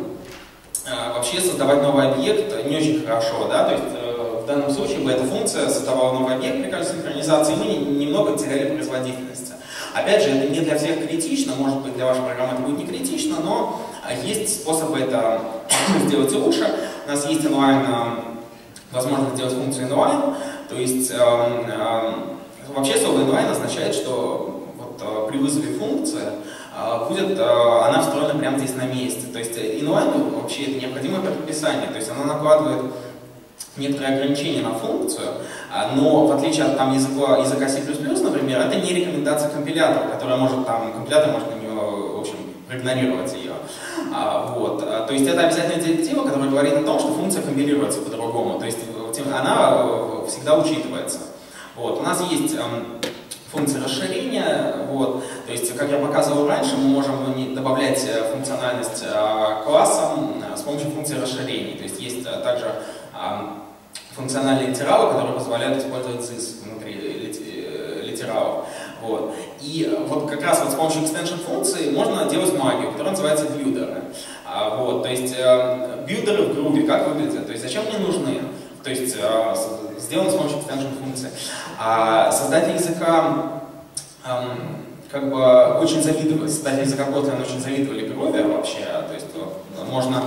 вообще создавать новый объект не очень хорошо, да, то есть в данном случае бы эта функция создавала новый объект при каждой синхронизации, и мы немного теряли производительность. Опять же, это не для всех критично, может быть, для вашей программы это будет не критично, но есть способы это сделать и лучше. У нас есть онлайн, возможность сделать функцию inline, то есть э, э, вообще слово inline означает, что вот, э, при вызове функции э, будет, э, она встроена прямо здесь на месте. То есть inline вообще это необходимое предписание, то есть она накладывает некоторые ограничения на функцию, но в отличие от там, языка, языка C++, например, это не рекомендация компилятора, которая может там, компилятор может на нее, в общем, проигнорировать ее. А, вот. То есть это обязательная директива, которая говорит о том, что функция компилируется по-другому, то есть она всегда учитывается. Вот. У нас есть эм, функция расширения, вот. То есть, как я показывал раньше, мы можем добавлять функциональность э, классом с помощью функции расширения. То есть есть э, также э, функциональные литералы, которые позволяют использовать this внутри литералов. Вот. И вот как раз вот с помощью extension функции можно делать магию, которая называется бьюдеры. А, вот, то есть э, бьюдеры в грубе как выглядят, то есть зачем мне нужны? То есть э, сделано с помощью extension функции. А создатели языка э, как бы очень завидовали, создатели языка Kotlin очень завидовали Groovy вообще, то есть э, можно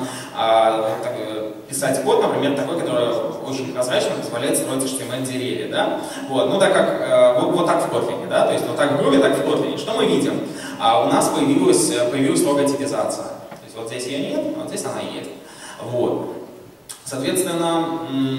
э, так, писать код, например, такой, который очень прозрачно позволяет строить эйч ти эм эль-деревья, да? Вот, ну так как, э, вот, вот так в Kotlin, да, то есть вот так в Groovy, так в Kotlin. Что мы видим? А у нас появилась, появилась строгая типизация. То есть вот здесь ее нет, а вот здесь она есть. Вот. Соответственно,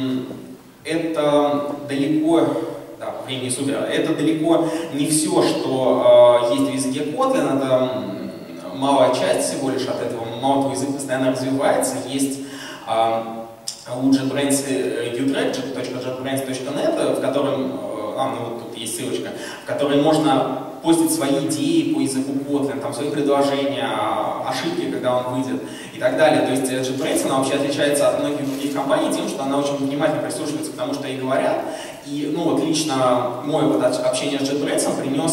это далеко, да, времени супер, это далеко не все, что э, есть в языке Kotlin, это малая часть всего лишь от этого, мало того, язык постоянно развивается, есть э, у JetBrains utrec точка jetbrains точка net, в котором, а, ну вот тут есть ссылочка, в которой можно постить свои идеи по языку Kotlin, там свои предложения, ошибки, когда он выйдет и так далее. То есть JetBrains, она вообще отличается от многих других компаний тем, что она очень внимательно прислушивается к тому, что ей говорят. И, ну вот лично мой вот общение с JetBrains принес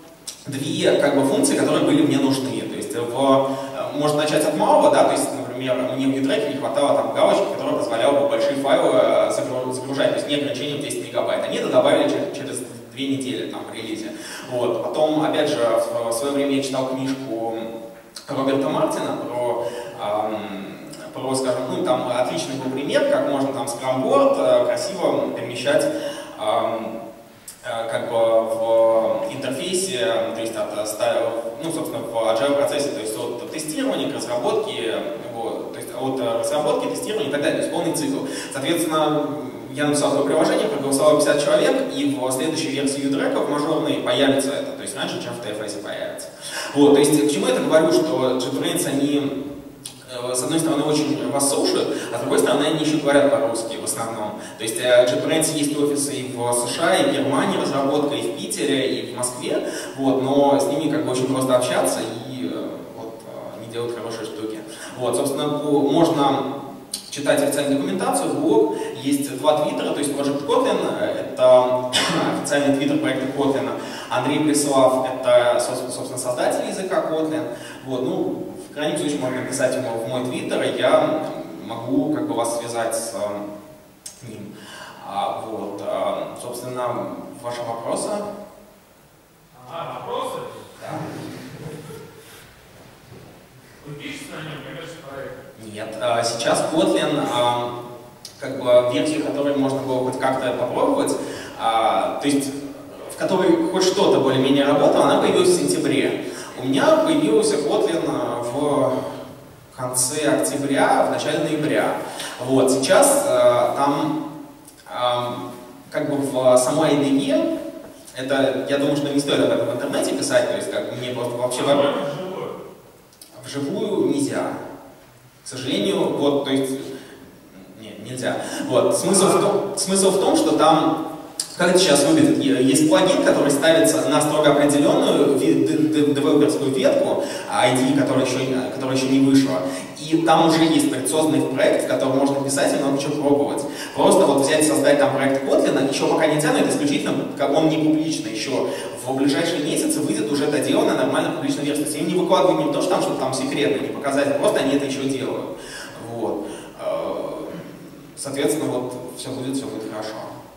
две как бы функции, которые были мне нужны. То есть в, можно начать от малого, да, то есть, например, мне в utrec не хватало там галочки, которая позволяла бы большие файлы загружать, то есть не ограничение в десять мегабайт. Они это добавили через, через две недели там в релизе. Вот. Потом, опять же, в свое время я читал книжку Роберта Мартина про, эм, про скажем, ну там отличный был пример, как можно там скрамборд э, красиво перемещать эм, э, как бы в интерфейсе, то есть от, ну, собственно, в agile процессе, то есть от тестирования к разработке, вот, то есть от разработки, тестирования и так далее, то есть полный цикл. Соответственно, я написал свое приложение, проголосовало пятьдесят человек, и в следующей версии utrec в мажорной появится это, то есть раньше, чем в ти эф эс появится. Вот, то есть к чему я это говорю, что JetBrains, они с одной стороны очень вас слушают, а с другой стороны они еще говорят по-русски в основном. То есть JetBrains есть офисы и в США, и в Германии разработка, и в Питере, и в Москве, вот, но с ними как бы очень просто общаться, и вот, они делают хорошие штуки. Вот, собственно, можно читать официальную документацию, блог, есть два твиттера, то есть Project Kotlin, это официальный твиттер проекта Kotlin, Андрей Плесолав, это, собственно, создатель языка Kotlin. Вот, ну, в крайнем случае можно написать ему в мой твиттер, и я могу как бы вас связать с э, ним. А, вот, а, собственно, ваши вопросы? А, вопросы? Да. Вы пишете на нем коммерческий проект? Нет. Сейчас Kotlin, как бы версию, которой можно было хоть как-то попробовать, то есть в которой хоть что-то более-менее работало, она появилась в сентябре. У меня появился Kotlin в конце октября, в начале ноября. Вот, сейчас там как бы в самой ай ди и, это, я думаю, что не стоит об этом в интернете писать, то есть как мне просто вообще... Вживую нельзя. К сожалению, вот, то есть, нет, нельзя. Вот. Смысл в том, смысл в том, что там, как это сейчас выглядит, есть плагин, который ставится на строго определенную девелоперскую ветку, ай ди, которая еще, которая еще не вышла, и там уже есть традиционный проект, в котором можно писать и много чего пробовать. Просто вот взять, создать там проект Kotlin, еще пока нельзя, но это исключительно, как он не публичный, еще в ближайшие месяцы выйдет уже доделанная нормальная публичная версия. То есть им не выкладывают не то, что там что-то там секретное, не показать, просто они это еще делают. Вот. Соответственно, вот все будет, все будет хорошо.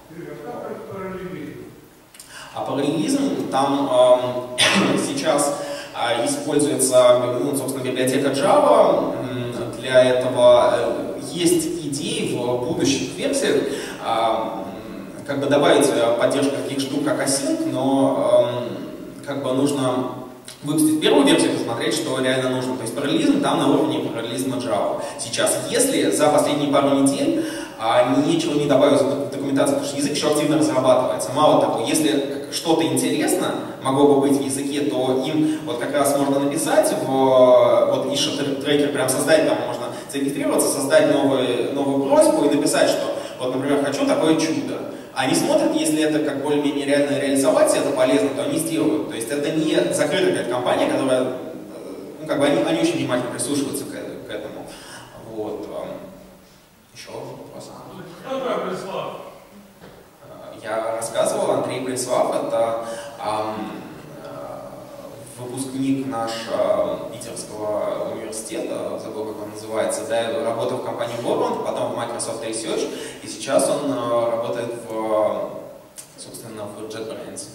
А параллелизм там э, сейчас э, используется, ну, собственно, библиотека Java. Для этого э, есть идеи в будущих версиях э, как бы добавить поддержку таких штук, как async, но э, как бы нужно выпустить первую версию и посмотреть, что реально нужно. То есть параллелизм там на уровне параллелизма Java. Сейчас, если за последние пару недель а, ничего не добавилось в документацию, потому что язык еще активно разрабатывается. Мало того, если что-то интересно могло бы быть в языке, то им вот как раз можно написать в вот issue трекер, прям создать, там можно зарегистрироваться, создать новую, новую просьбу и написать, что вот, например, хочу такое чудо. Они смотрят, если это как более-менее реально реализовать, это полезно, то они сделают. То есть это не закрытая какая-то компания, которая, ну, как бы они, они очень внимательно прислушиваются к, к этому. Вот. Еще вопрос? Кто такой Преслав? Я рассказывал, Андрей Преслав, это эм, выпускник наш э, Питерского университета, забыл, как он называется, да, работал в компании Borland, потом в Microsoft Research, и сейчас он э, работает в, собственно, в JetBrains.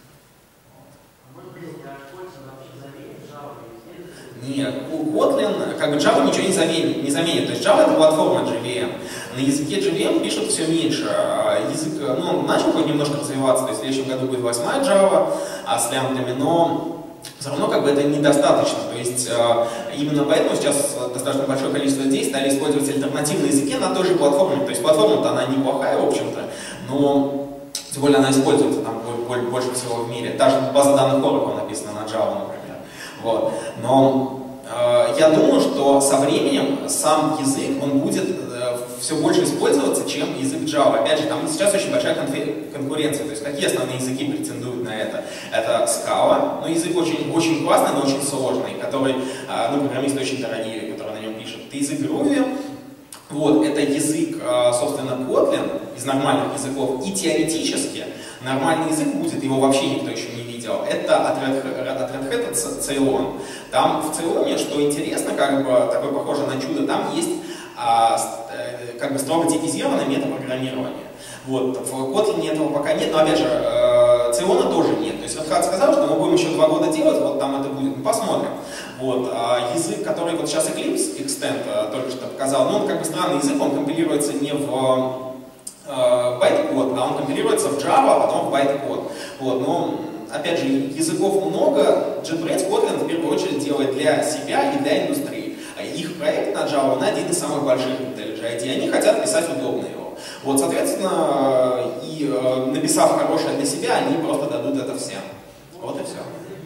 Нет, Kotlin, как бы Java ничего не заменит, не заменит. То есть Java это платформа джей ви эм. На языке джей ви эм пишут все меньше. Язык, ну, начал хоть немножко развиваться, то есть в следующем году будет восьмая Java а с лямбдами, но все равно как бы это недостаточно. То есть именно поэтому сейчас достаточно большое количество людей стали использовать альтернативные языки на той же платформе. То есть платформа-то она неплохая, в общем-то, но тем более она используется там больше всего в мире. Даже база данных Oracle написана на Java, например. Вот. Но э, я думаю, что со временем сам язык он будет э, все больше использоваться, чем язык Java. Опять же, там сейчас очень большая конкуренция. То есть какие основные языки претендуют на это? Это Scala, но язык очень, очень классный, но очень сложный, который, э, ну, программисты очень дорогие, которые на нем пишут. Это язык Groovy. Вот, это язык, э, собственно, Kotlin из нормальных языков, и теоретически нормальный язык будет, его вообще никто еще не видел, это от Red Hat, это Ceylon. Там в Ceylon, что интересно, как бы такое похоже на чудо, там есть а, как бы строго типизированный метод программирования. Вот, в Kotlin этого пока нет, но опять же, Ceylon тоже нет. То есть Red Hat сказал, что мы будем еще два года делать, вот там это будет, посмотрим. Вот, а язык, который вот сейчас Eclipse Extend только что показал, ну он как бы странный язык, он компилируется не в байт-код, а он компилируется в Java, а потом в байт-код. Вот, но, опять же, языков много. JetBrains Kotlin в первую очередь делает для себя и для индустрии. Их проект на Java, он один из самых больших в ай ди ай ди. Они хотят писать удобно его. Вот, соответственно, и написав хорошее для себя, они просто дадут это всем. Вот и все.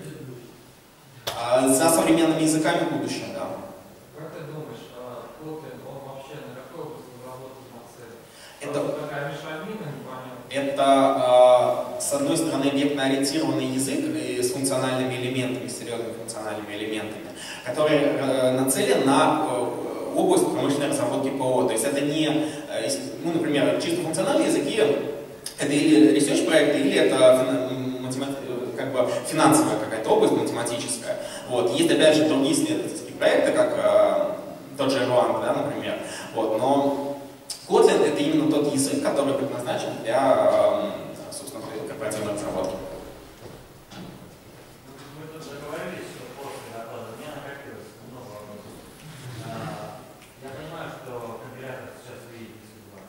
А за современными языками будущее, да. Как ты думаешь, Kotlin, он вообще на какой области разработки нацелен? Это, такая мешанина, непонятно. это э, с одной стороны, объектно-ориентированный язык с функциональными элементами, с серьезными функциональными элементами, который э, нацелен на э, область промышленной разработки ПО. То есть это не, э, ну, например, чисто функциональные языки, это или research проекты, или это как бы финансовая какая-то область математическая. Вот. Есть, опять же, другие исследовательские проекты, как э, тот же Erlang, да, например. Вот. Но Kotlin — это именно тот язык, который предназначен для, собственно, корпоративной разработки. Мы тут договорились, что после доклада у меня накопилось много вопросов. Я понимаю, что компилятор сейчас видит судьба.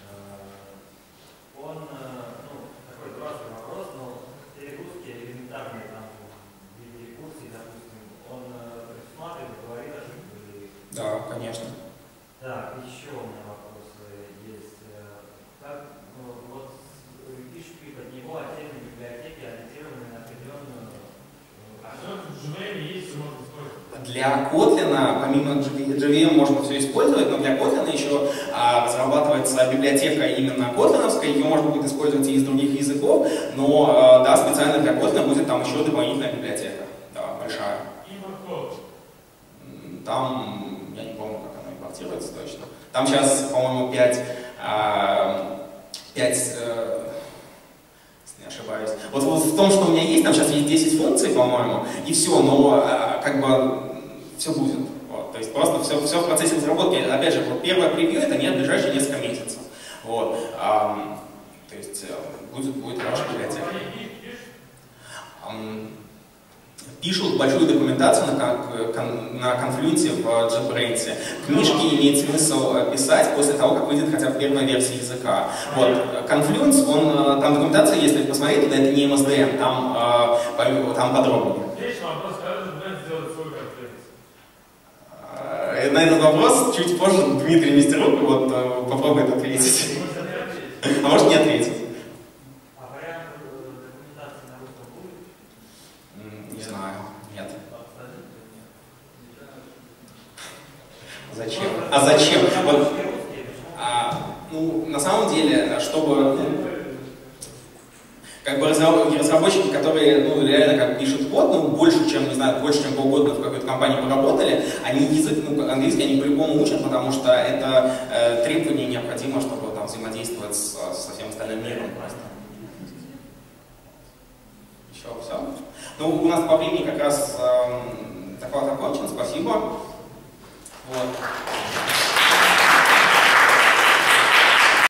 Он, ну, такой дурацкий вопрос, но перегрузки элементарные там в виде рекурсий, допустим, он предусматривает, говорит ошибку или... Да, конечно. Так, еще у меня вопросы есть. Как, ну, вот пишут от него отдельные библиотеки, ориентированные на определенную... А что в джей ви эм есть, можно использовать? для Kotlin, помимо джей ви эм, можно все использовать, но для Kotlin еще а, разрабатывается библиотека именно котлиновская, ее можно будет использовать и из других языков, но а, да, специально для Kotlin будет там еще дополнительная библиотека, да, большая. Там, я не помню, как она импортируется точно. Там сейчас, по-моему, пять, пять, если не ошибаюсь. Вот, вот в том, что у меня есть, там сейчас есть десять функций, по-моему, и все, но как бы все будет. Вот, то есть просто все, все в процессе разработки. Опять же, вот первое превью это не ближайшие несколько месяцев. Вот, а, то есть будет, будет хорошая библиотека. Пишут большую документацию на, на конфлюенсе в JetBrains. Книжки имеет смысл писать после того, как выйдет хотя бы первая версия языка. Вот. Confluence, он, там документация, если посмотреть, туда это не эм эс ди эн, там, там подробнее. На этот вопрос чуть позже Дмитрий Нестерук вот, попробует ответить. А может не ответить. Зачем? А зачем? Вот, а, ну, на самом деле, чтобы ну, как бы разработчики, которые ну, реально как пишут код, ну, больше, чем, не знаю, больше, чем полгода в какой-то компании поработали, они язык, ну, английский они по-любому учат, потому что это э, требование необходимо, чтобы там взаимодействовать с, со всем остальным миром просто. Еще все. Ну, у нас по времени как раз э, доклад окончен, спасибо. Вот.